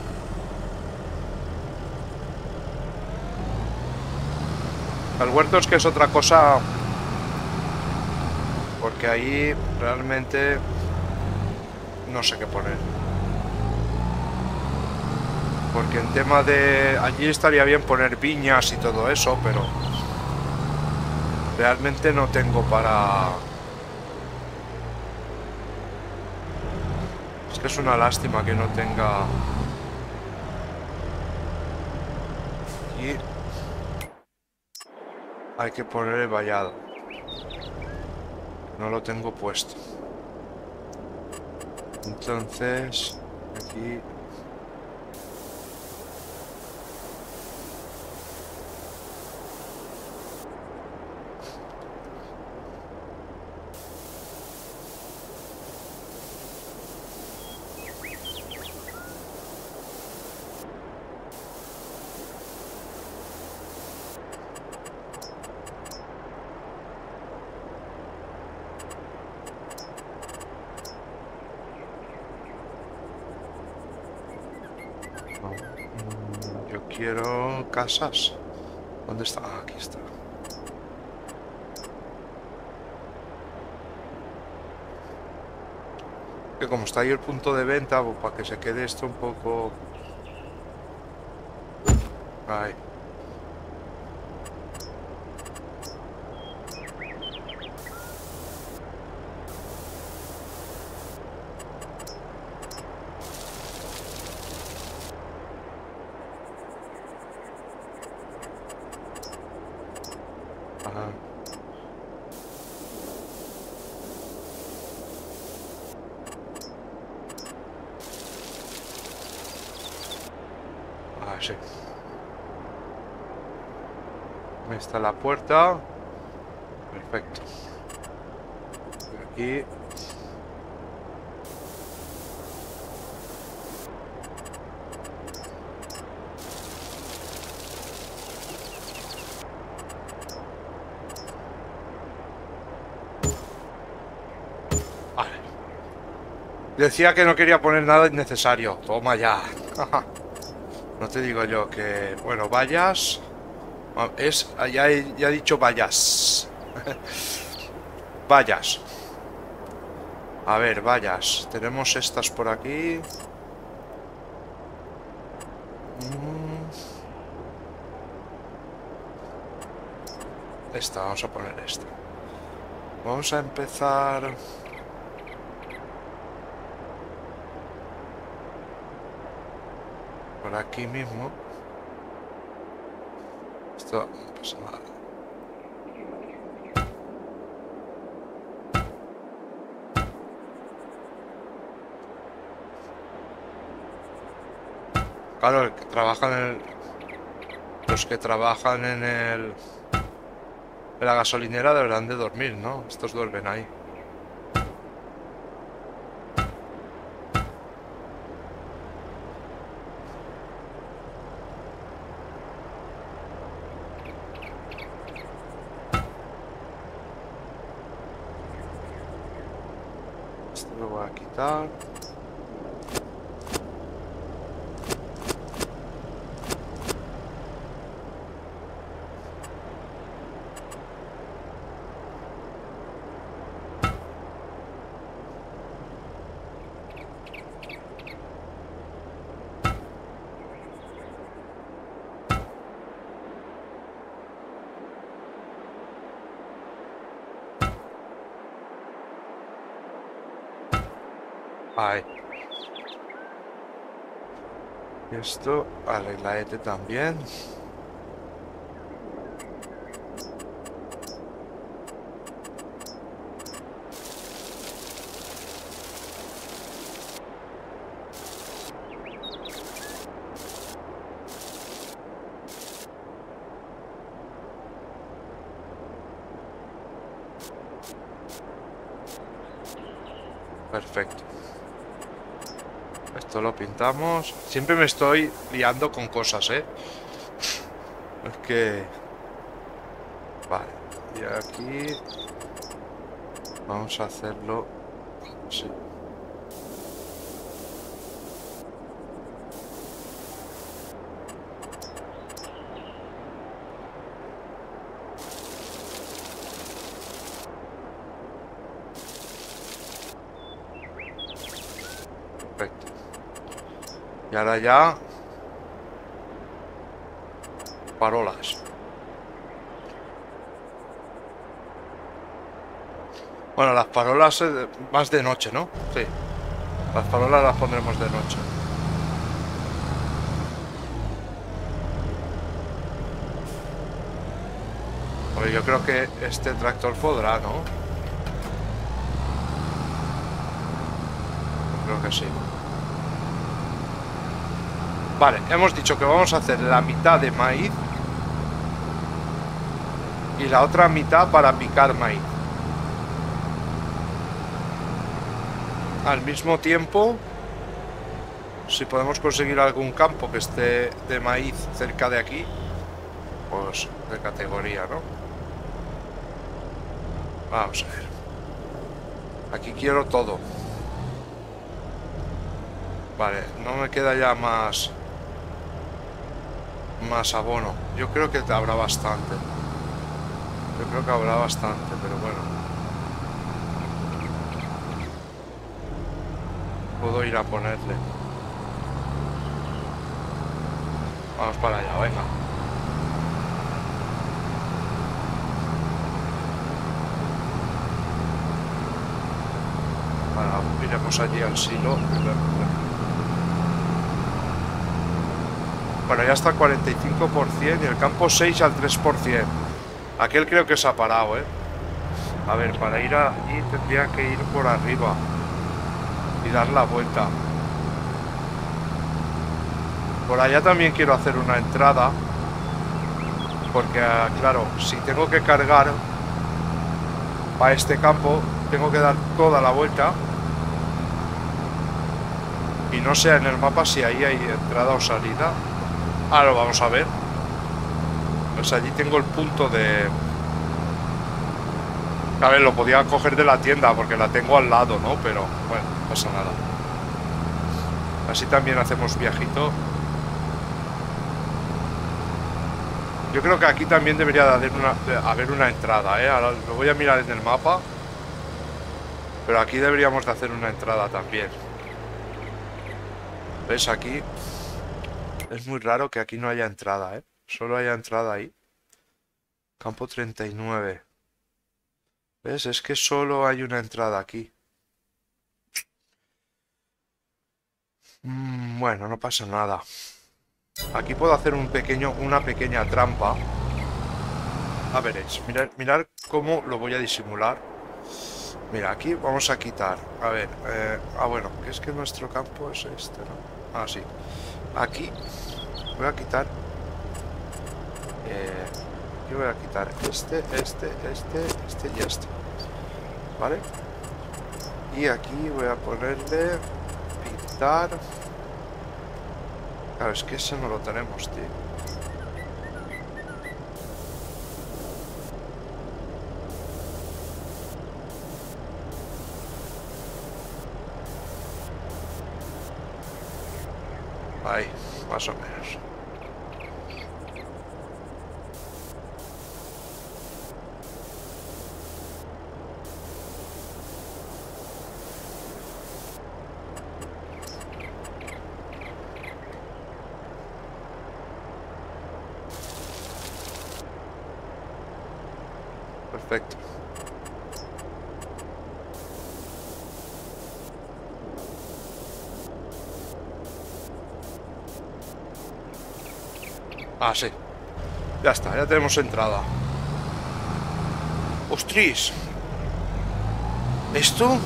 El huerto es que es otra cosa, porque ahí realmente no sé qué poner. Porque en tema de... Allí estaría bien poner viñas y todo eso, pero... Realmente no tengo para... Es que es una lástima que no tenga... Y... hay que poner el vallado. No lo tengo puesto. Entonces... aquí... no. Mm, yo quiero casas. ¿Dónde está? Ah, aquí está. Que como está ahí el punto de venta, pues para que se quede esto un poco... Ahí. Ajá. Ah, sí. Ahí está la puerta. Perfecto. Aquí. Vale. Decía que no quería poner nada innecesario. Toma ya. No te digo yo que... Bueno, vallas... Es... Ya he, ya he dicho vallas. Vallas. A ver, vallas. Tenemos estas por aquí. Mm. Esta, vamos a poner esta. Vamos a empezar... por aquí mismo. Esto no pasa nada. Claro, el que trabajan en el... los que trabajan en el... en la gasolinera deberán de dormir, ¿no? Estos duermen ahí. Esto lo voy a quitar. Ahí. Y esto, arregla este también. Perfecto. Esto lo pintamos. Siempre me estoy liando con cosas, ¿eh? Es que... Vale. Y aquí... vamos a hacerlo... así. Perfecto. Y ahora ya... parolas. Bueno, las farolas eh, más de noche, ¿no? Sí. Las farolas las pondremos de noche. Oye, yo creo que este tractor podrá, ¿no? Creo que sí. Vale, hemos dicho que vamos a hacer la mitad de maíz y la otra mitad para picar maíz. Al mismo tiempo, si podemos conseguir algún campo que esté de maíz cerca de aquí, pues de categoría, ¿no? Vamos a ver. Aquí quiero todo. Vale, no me queda ya más más abono. Yo creo que habrá bastante. Yo creo que habrá bastante, pero bueno. Puedo ir a ponerle. Vamos para allá, venga. Bueno, iremos allí al silo. Bueno, ya está cuarenta y cinco por ciento y el campo seis al tres por ciento. Aquel creo que se ha parado, ¿eh? A ver, para ir allí tendría que ir por arriba y dar la vuelta. Por allá también quiero hacer una entrada, porque, claro, si tengo que cargar para este campo, tengo que dar toda la vuelta. Y no sé en el mapa si ahí hay entrada o salida. Ahora lo vamos a ver. Pues allí tengo el punto de... A ver, lo podía coger de la tienda porque la tengo al lado, ¿no? Pero bueno, no pasa nada. Así también hacemos viajito. Yo creo que aquí también debería de haber una, de haber una entrada, ¿eh? Ahora lo voy a mirar en el mapa. Pero aquí deberíamos de hacer una entrada también. ¿Ves? Aquí es muy raro que aquí no haya entrada, ¿eh? Solo haya entrada ahí. Campo treinta y nueve. ¿Ves? Es que solo hay una entrada aquí. Mm, bueno, no pasa nada. Aquí puedo hacer un pequeño, una pequeña trampa. A veréis, mirad, mirad cómo lo voy a disimular. Mira, aquí vamos a quitar. A ver, eh, ah, bueno, que es que nuestro campo es este, ¿no? Ah, sí. Aquí voy a quitar. Eh, aquí voy a quitar este, este, este, este y este. ¿Vale? Y aquí voy a ponerle pintar. Claro, es que ese no lo tenemos, tío. Ahí, más o menos. Perfecto. Ah, sí. Ya está, ya tenemos entrada. ¡Ostras! ¿Esto?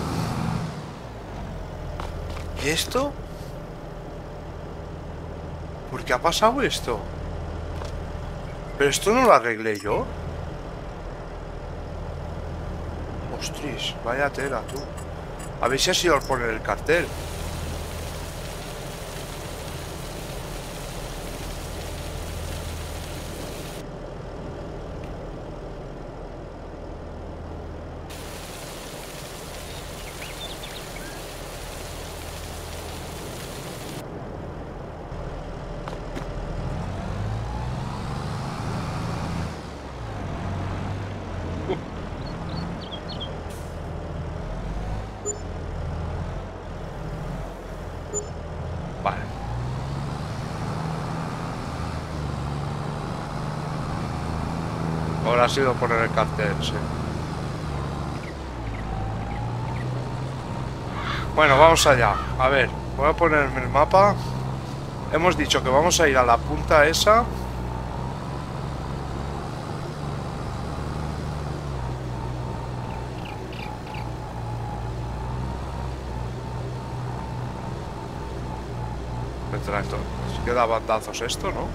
¿Y esto? ¿Por qué ha pasado esto? Pero esto no lo arreglé yo. Ostras, vaya tela, tú. A ver si ha sido al poner el cartel. Vale. Ahora ha sido poner el cartel, sí. Bueno, vamos allá. A ver, voy a ponerme el mapa. Hemos dicho que vamos a ir a la punta esa. El tractor. Se queda bandazos esto, ¿no?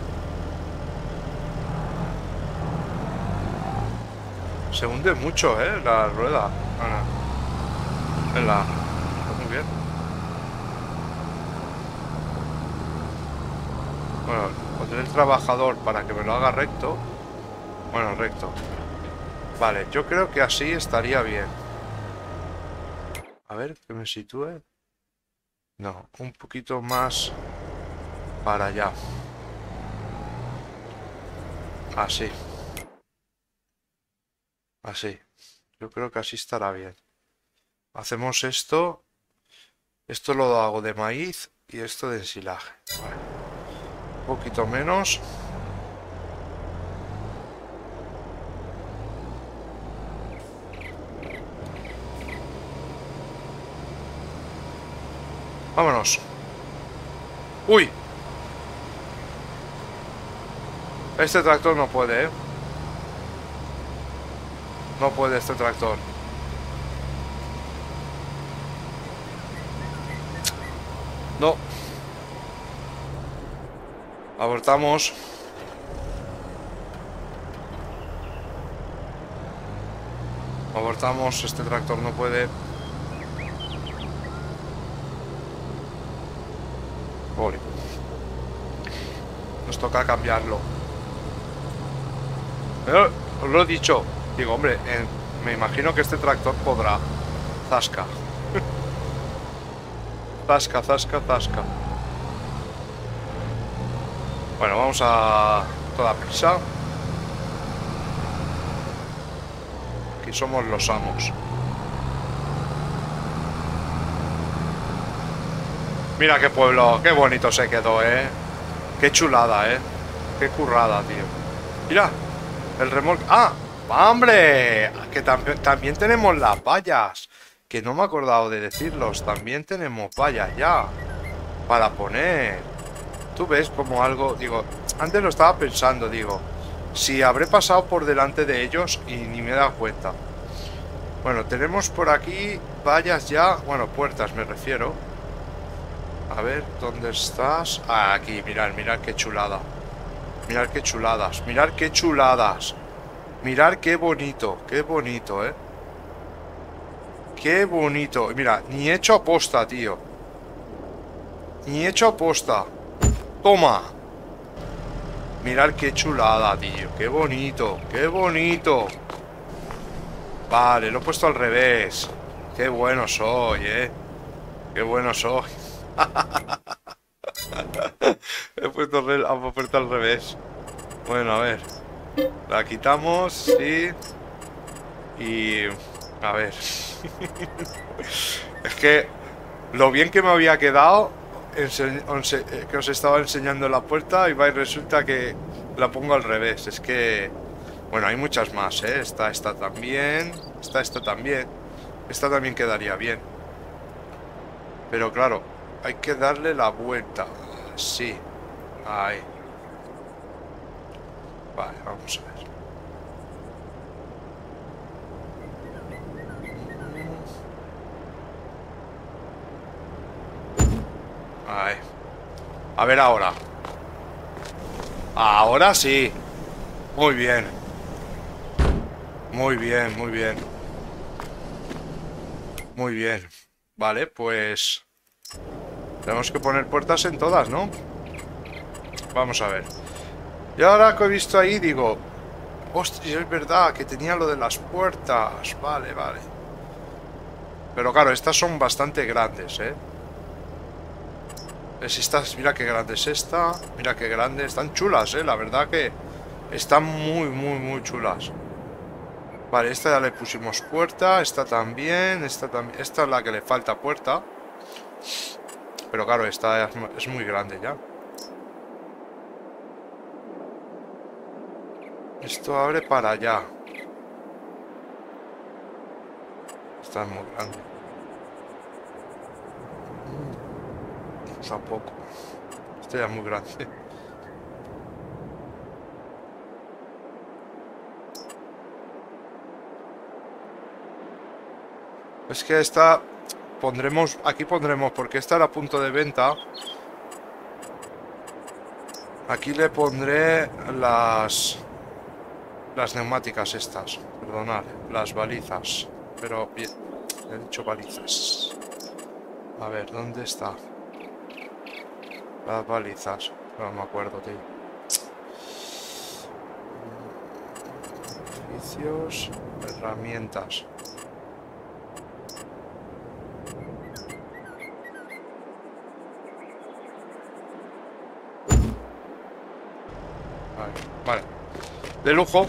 Se hunde mucho, ¿eh? La rueda. Ah, en la... Está muy bien. Bueno, pondré el trabajador para que me lo haga recto. Bueno, recto. Vale, yo creo que así estaría bien. A ver, que me sitúe. No, un poquito más para allá. Así. Así. Yo creo que así estará bien. Hacemos esto. Esto lo hago de maíz y esto de ensilaje. Vale. Un poquito menos. Vámonos. ¡Uy! Este tractor no puede, ¿eh? No puede este tractor. No. Abortamos. Abortamos. Este tractor no puede. Vale. Nos toca cambiarlo. Pero os lo he dicho. Digo, hombre, eh, me imagino que este tractor podrá. Zasca. Zasca, zasca, zasca. Bueno, vamos a toda prisa. Aquí somos los amos. Mira qué pueblo, qué bonito se quedó, eh. Qué chulada, eh. Qué currada, tío. Mira, el remolque. ¡Ah! ¡Hombre! Que tam también tenemos las vallas. Que no me he acordado de decirlos. También tenemos vallas ya. Para poner. Tú ves como algo. Digo, antes lo estaba pensando, digo. Si habré pasado por delante de ellos y ni me he dado cuenta. Bueno, tenemos por aquí vallas ya. Bueno, puertas me refiero. A ver, ¿dónde estás? Ah, aquí, mirad, mirad qué chulada. Mirad qué chuladas, mirad qué chuladas. Mirad qué bonito, qué bonito, eh. Qué bonito. Mira, ni hecho aposta, tío. Ni hecho aposta. Toma. Mirad qué chulada, tío. Qué bonito, qué bonito. Vale, lo he puesto al revés. Qué bueno soy, eh. Qué bueno soy. He puesto la puerta al revés. Bueno, a ver. La quitamos, sí. Y... a ver. Es que lo bien que me había quedado, que os estaba enseñando la puerta y va y resulta que la pongo al revés. Es que... bueno, hay muchas más, ¿eh? Esta, esta también. Esta, esta también. Esta también quedaría bien. Pero claro, hay que darle la vuelta. Sí. Ahí. Vale, vamos a ver. Ahí. A ver ahora. Ahora sí. Muy bien. Muy bien, muy bien. Muy bien. Vale, pues... tenemos que poner puertas en todas, ¿no? Vamos a ver. Y ahora que he visto ahí, digo... hostia, es verdad que tenía lo de las puertas. Vale, vale. Pero claro, estas son bastante grandes, ¿eh? Si estas, mira qué grande es esta. Mira qué grande. Están chulas, ¿eh? La verdad que están muy, muy, muy chulas. Vale, esta ya le pusimos puerta. Esta también. Esta también. Esta es la que le falta puerta. Pero claro, esta es muy grande ya. Esto abre para allá. Está muy grande. Tampoco. Este ya es muy grande. Es que esta pondremos, aquí pondremos, porque esta era punto de venta. Aquí le pondré las las neumáticas estas, perdonad, las balizas. Pero bien, he dicho balizas. A ver, ¿dónde está? Las balizas, no me acuerdo, tío. Oficios, herramientas. Vale, vale. De lujo.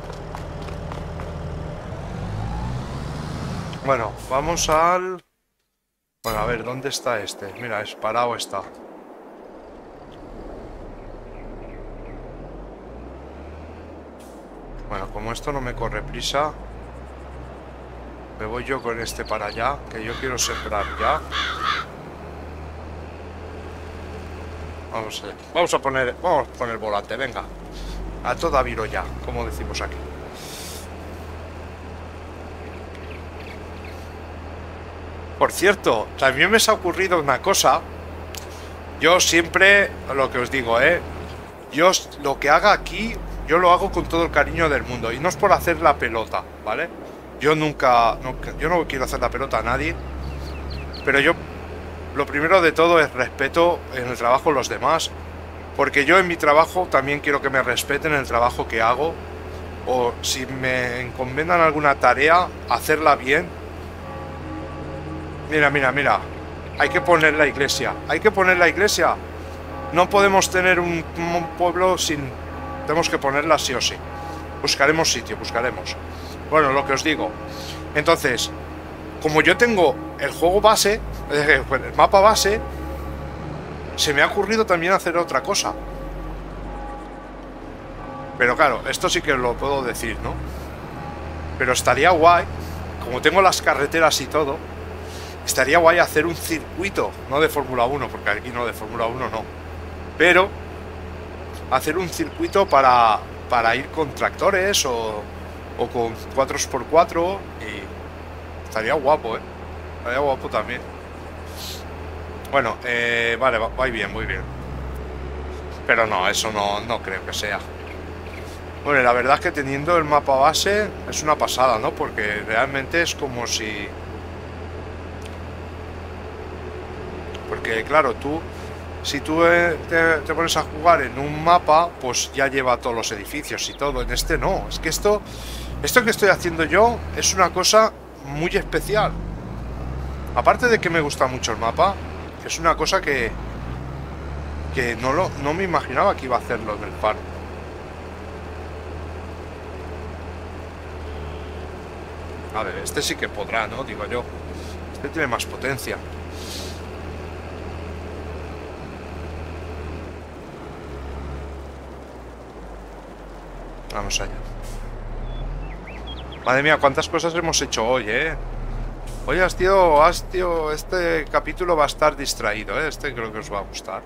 Bueno, vamos al... Bueno, a ver, ¿dónde está este? Mira, es parado está. Bueno, como esto no me corre prisa, me voy yo con este para allá, que yo quiero sembrar ya. Vamos a, vamos a poner, vamos a poner volante, venga. A toda viro ya, como decimos aquí. Por cierto, también me se ha ocurrido una cosa. Yo siempre, lo que os digo, eh, yo lo que haga aquí, yo lo hago con todo el cariño del mundo. Y no es por hacer la pelota, ¿vale? Yo nunca, nunca yo no quiero hacer la pelota a nadie. Pero yo, lo primero de todo es respeto en el trabajo de los demás. Porque yo en mi trabajo también quiero que me respeten el trabajo que hago. O si me encomiendan alguna tarea, hacerla bien. Mira, mira, mira. Hay que poner la iglesia. Hay que poner la iglesia. No podemos tener un, un pueblo sin... Tenemos que ponerla sí o sí. Buscaremos sitio, buscaremos. Bueno, lo que os digo. Entonces, como yo tengo el juego base, el mapa base, se me ha ocurrido también hacer otra cosa. Pero claro, esto sí que lo puedo decir, ¿no? Pero estaría guay, como tengo las carreteras y todo, estaría guay hacer un circuito, no de Fórmula uno, porque aquí no, de Fórmula uno no. Pero hacer un circuito para, para ir con tractores o, o con cuatro por cuatro y estaría guapo, ¿eh? Estaría guapo también. Bueno, eh, vale, va, va bien, muy bien. Pero no, eso no, no creo que sea. Bueno, la verdad es que teniendo el mapa base es una pasada, ¿no? Porque realmente es como si... Porque claro, tú... Si tú eh, te, te pones a jugar en un mapa, pues ya lleva todos los edificios y todo. En este no. Es que esto... Esto que estoy haciendo yo es una cosa muy especial. Aparte de que me gusta mucho el mapa, que es una cosa que... Que no, lo, no me imaginaba que iba a hacerlo en el faro. A ver, este sí que podrá, ¿no? Digo yo. Este tiene más potencia. Vamos allá. Madre mía, cuántas cosas hemos hecho hoy, ¿eh? Hoy has, tío, has, tío, este capítulo va a estar distraído, ¿eh? Este creo que os va a gustar.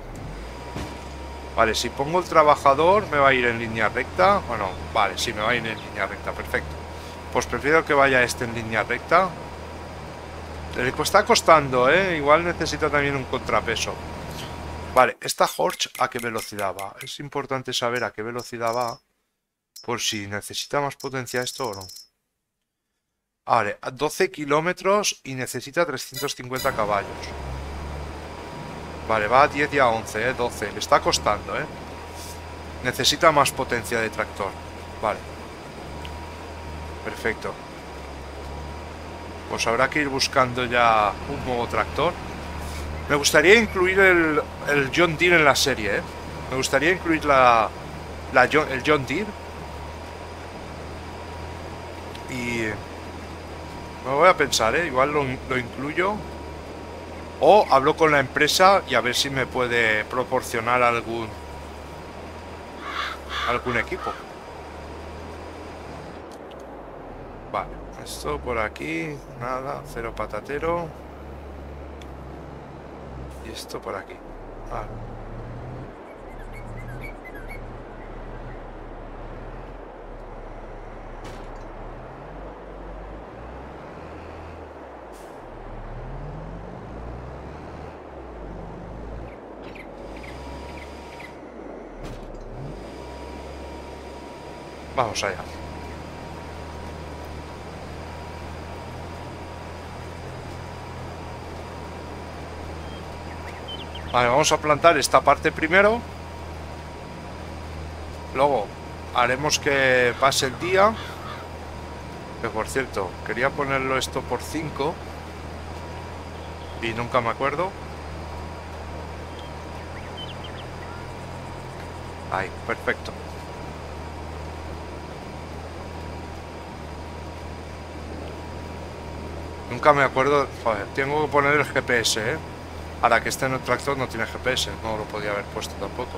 Vale, si pongo el trabajador, ¿me va a ir en línea recta? Bueno, vale, sí, me va a ir en línea recta, perfecto. Pues prefiero que vaya este en línea recta. Le está costando, ¿eh? Igual necesita también un contrapeso. Vale, esta Horch, ¿a qué velocidad va? Es importante saber a qué velocidad va, por si necesita más potencia esto o no. Vale, a doce kilómetros y necesita trescientos cincuenta caballos. Vale, va a diez y a once, ¿eh? doce. Le está costando, ¿eh? Necesita más potencia de tractor. Vale. Perfecto. Pues habrá que ir buscando ya un nuevo tractor. Me gustaría incluir el, el John Deere en la serie, ¿eh? Me gustaría incluir la, la el John Deere. Y... me voy a pensar, ¿eh? Igual lo, lo incluyo. O hablo con la empresa y a ver si me puede proporcionar algún... algún equipo. Vale, esto por aquí, nada, cero patatero. Y Y esto por aquí. Vale. Vamos allá. Vale, vamos a plantar esta parte primero. Luego haremos que pase el día. Que por cierto, quería ponerlo esto por cinco y nunca me acuerdo. Ahí, perfecto. Nunca me acuerdo. Joder, tengo que poner el G P S, ¿eh? Ahora que este en el tractor no tiene G P S, no lo podía haber puesto tampoco.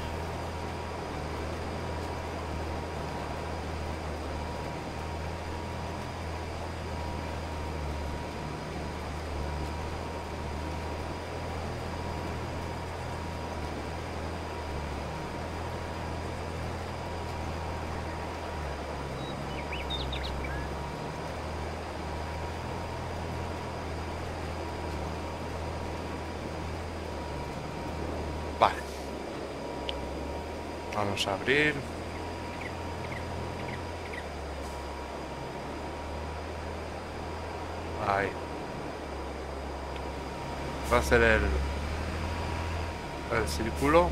Vale. Vamos a abrir. Ahí. Va a hacer el, el círculo.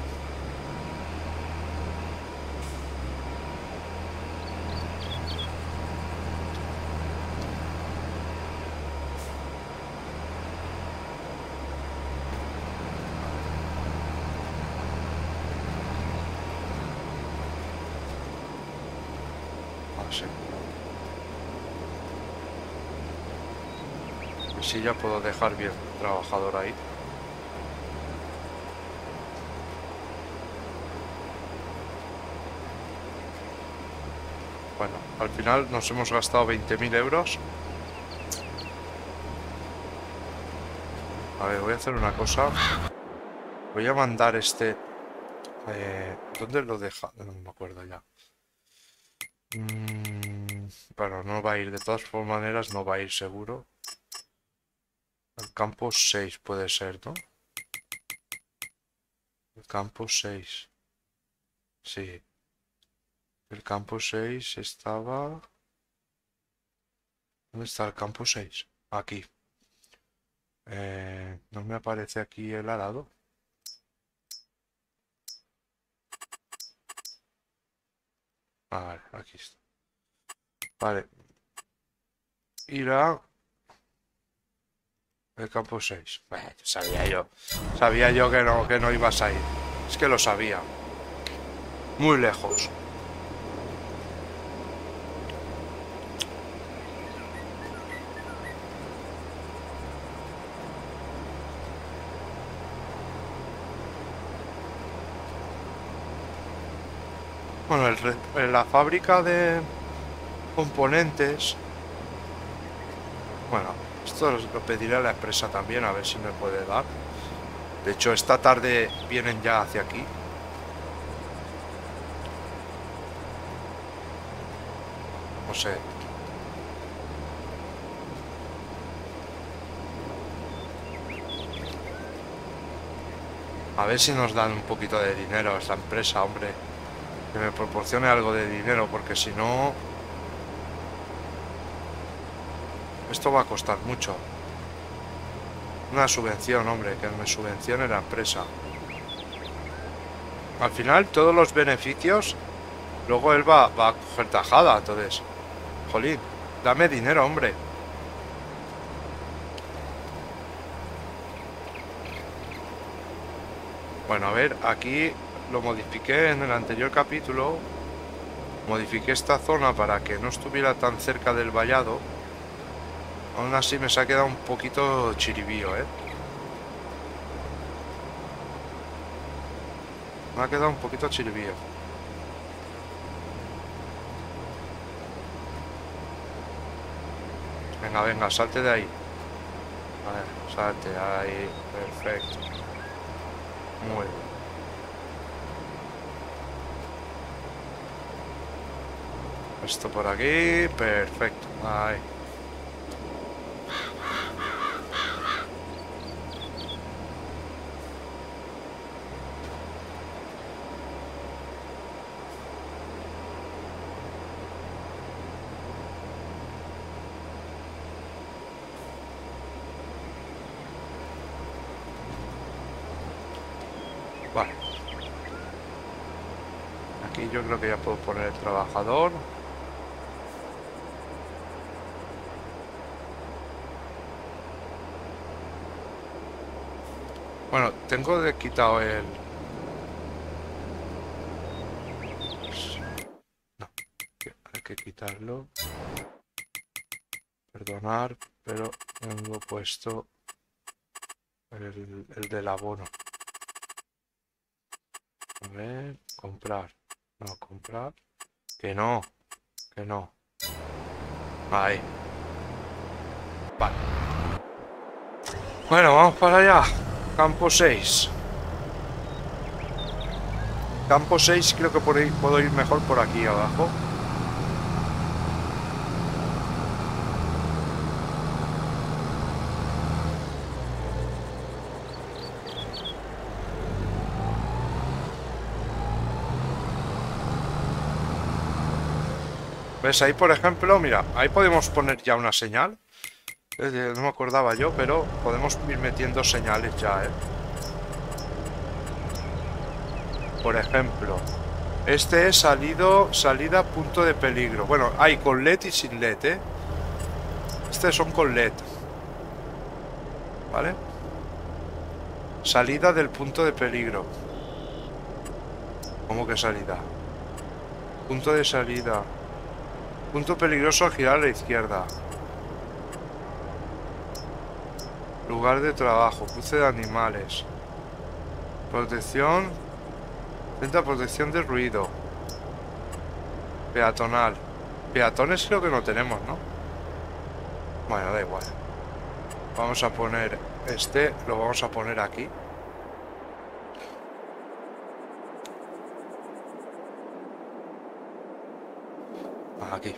Así. Así ya puedo dejar bien el trabajador ahí. Bueno, al final nos hemos gastado veinte mil euros. A ver, voy a hacer una cosa. Voy a mandar este... Eh, ¿dónde lo deja? No me acuerdo ya. Mm, bueno, no va a ir. De todas maneras, no va a ir seguro. El campo seis puede ser, ¿no? El campo seis. Sí. El campo seis estaba... ¿Dónde está el campo seis? Aquí. Eh, no me aparece aquí el arado. Ah, vale, aquí está. Vale. Irá el campo seis. Bueno, sabía yo. Sabía yo que no, que no ibas a ir. Es que lo sabía. Muy lejos. Bueno, el, en la fábrica de componentes... Bueno, esto lo pediré a la empresa también, a ver si me puede dar. De hecho, esta tarde vienen ya hacia aquí. No sé. A ver si nos dan un poquito de dinero a esta empresa, hombre. Que me proporcione algo de dinero, porque si no... Esto va a costar mucho. Una subvención, hombre, que me subvencione la empresa. Al final, todos los beneficios, luego él va, va a coger tajada, entonces... Jolín, dame dinero, hombre. Bueno, a ver, aquí lo modifiqué en el anterior capítulo. Modifiqué esta zona para que no estuviera tan cerca del vallado. Aún así me se ha quedado un poquito chiribío, ¿eh? Me ha quedado un poquito chiribío. Venga, venga, salte de ahí. ver, salte ahí. Perfecto. Muy bien. Esto por aquí. Perfecto. Ahí. Vale. Aquí yo creo que ya puedo poner el trabajador. Bueno, tengo de quitado el... No, hay que quitarlo. Perdonar, pero tengo puesto el, el del abono. A ver, comprar. No, comprar. Que no, que no. Ahí. Vale. Bueno, vamos para allá. Campo seis. Campo seis, creo que por ahí puedo ir mejor por aquí abajo. ¿Ves? Ahí, por ejemplo, mira, ahí podemos poner ya una señal. No me acordaba yo, pero podemos ir metiendo señales ya, ¿eh? Por ejemplo, este es salido, salida punto de peligro. Bueno, hay con L E D y sin L E D, ¿eh? Estos son con L E D. ¿Vale? Salida del punto de peligro. ¿Cómo que salida? Punto de salida. Punto peligroso al girar a la izquierda. Lugar de trabajo. Cruce de animales. Protección. Intenta protección de ruido. Peatonal. Peatones creo que no tenemos, ¿no? Bueno, da igual. Vamos a poner este. Lo vamos a poner aquí. Aquí.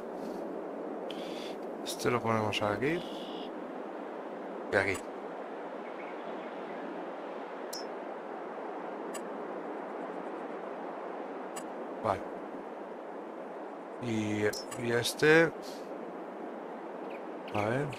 Este lo ponemos aquí. Y aquí. Vale. Y, y este... A ver...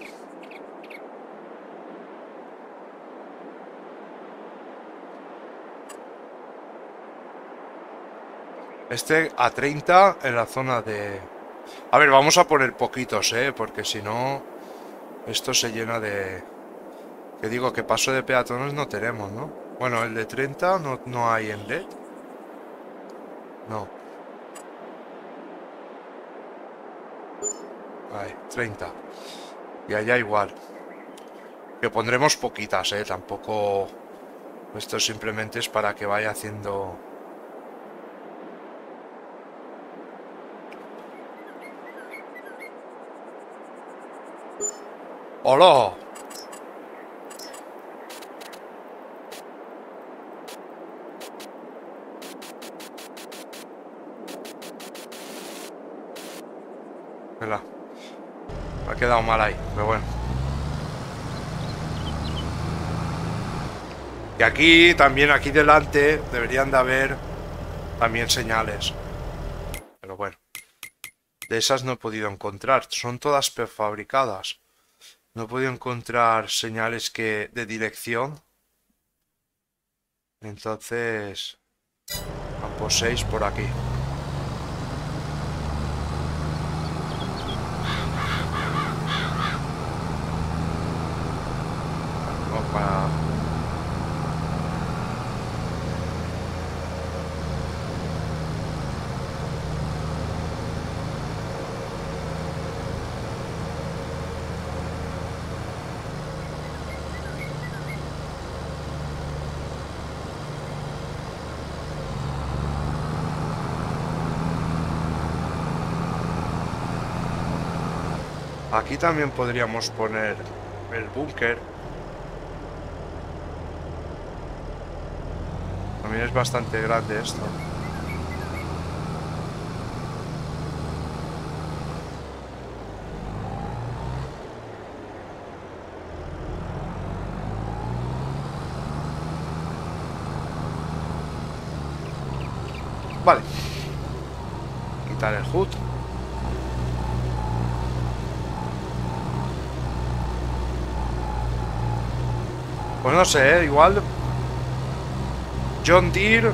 Este a treinta en la zona de... A ver, vamos a poner poquitos, ¿eh? Porque si no... Esto se llena de... Que digo que paso de peatones no tenemos, ¿no? Bueno, el de treinta no, no hay en L E D. No. Ahí, treinta. Y allá igual. Que pondremos poquitas, ¿eh? Tampoco... Esto simplemente es para que vaya haciendo... ¡Hola! Mira. Me ha quedado mal ahí, pero bueno. Y aquí, también aquí delante, deberían de haber también señales. Pero bueno. De esas no he podido encontrar. Son todas prefabricadas. No he podido encontrar señales que de dirección. Entonces... Campo seis por aquí. Opa. Aquí también podríamos poner el búnker. También es bastante grande esto. Vale. Quitar el H U D. Pues no sé, ¿eh? Igual John Deere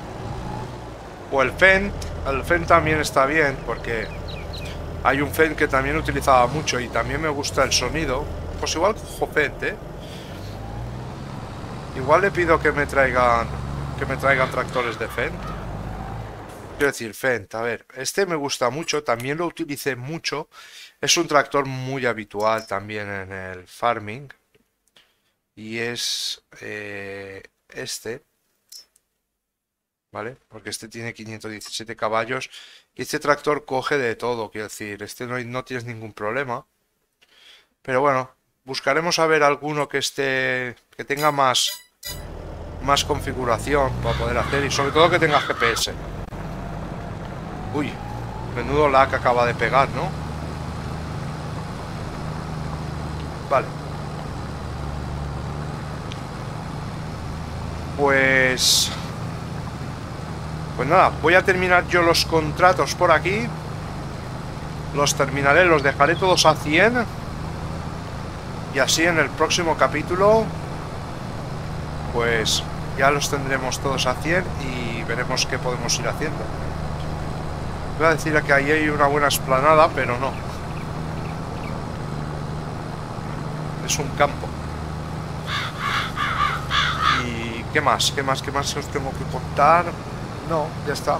o el Fendt. El Fendt también está bien porque hay un Fendt que también utilizaba mucho y también me gusta el sonido. Pues igual cojo Fendt, ¿eh? Igual le pido que me traigan que me traigan tractores de Fendt. Quiero decir, Fendt, a ver, este me gusta mucho, también lo utilicé mucho. Es un tractor muy habitual también en el farming. Y es eh, este, ¿vale? Porque este tiene quinientos diecisiete caballos. Y este tractor coge de todo, quiero decir, este no, no tienes ningún problema. Pero bueno, buscaremos a ver alguno que esté, que tenga más, más configuración para poder hacer. Y sobre todo que tenga G P S. Uy, menudo lag acaba de pegar, ¿no? Vale. Pues... Pues nada, voy a terminar yo los contratos por aquí. Los terminaré, los dejaré todos a cien. Y así en el próximo capítulo, pues ya los tendremos todos a cien y veremos qué podemos ir haciendo. Voy a decir que ahí hay una buena explanada, pero no. Es un campo. ¿Y qué más? ¿Qué más? ¿Qué más os tengo que contar? No, ya está.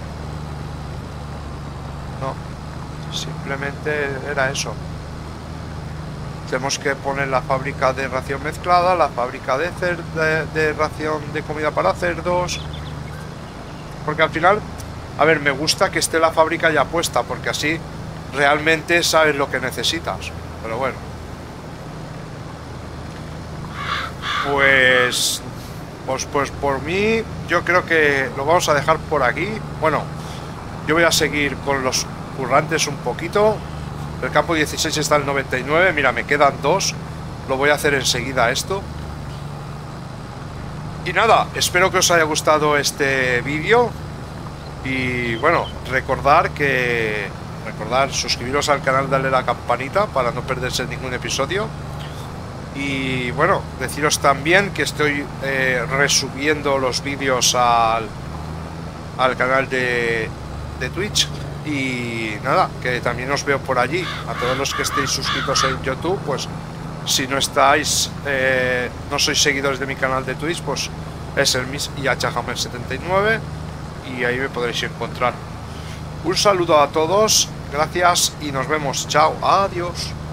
No. Simplemente era eso. Tenemos que poner la fábrica de ración mezclada, la fábrica de, cer de, de ración de comida para cerdos. Porque al final... A ver, me gusta que esté la fábrica ya puesta, porque así realmente sabes lo que necesitas. Pero bueno. Pues... Pues, pues por mí, yo creo que lo vamos a dejar por aquí. Bueno, yo voy a seguir con los currantes un poquito. El campo dieciséis está al noventa y nueve. Mira, me quedan dos. Lo voy a hacer enseguida esto. Y nada, espero que os haya gustado este vídeo. Y bueno, recordar que... Recordar, suscribiros al canal, darle a la campanita para no perderse ningún episodio. Y bueno, deciros también que estoy eh, resubiendo los vídeos al, al canal de, de Twitch. Y nada, que también os veo por allí. A todos los que estéis suscritos en YouTube, pues si no estáis, eh, no sois seguidores de mi canal de Twitch, pues es el Miss I H Hammer setenta y nueve. Y ahí me podréis encontrar. Un saludo a todos, gracias y nos vemos. Chao, adiós.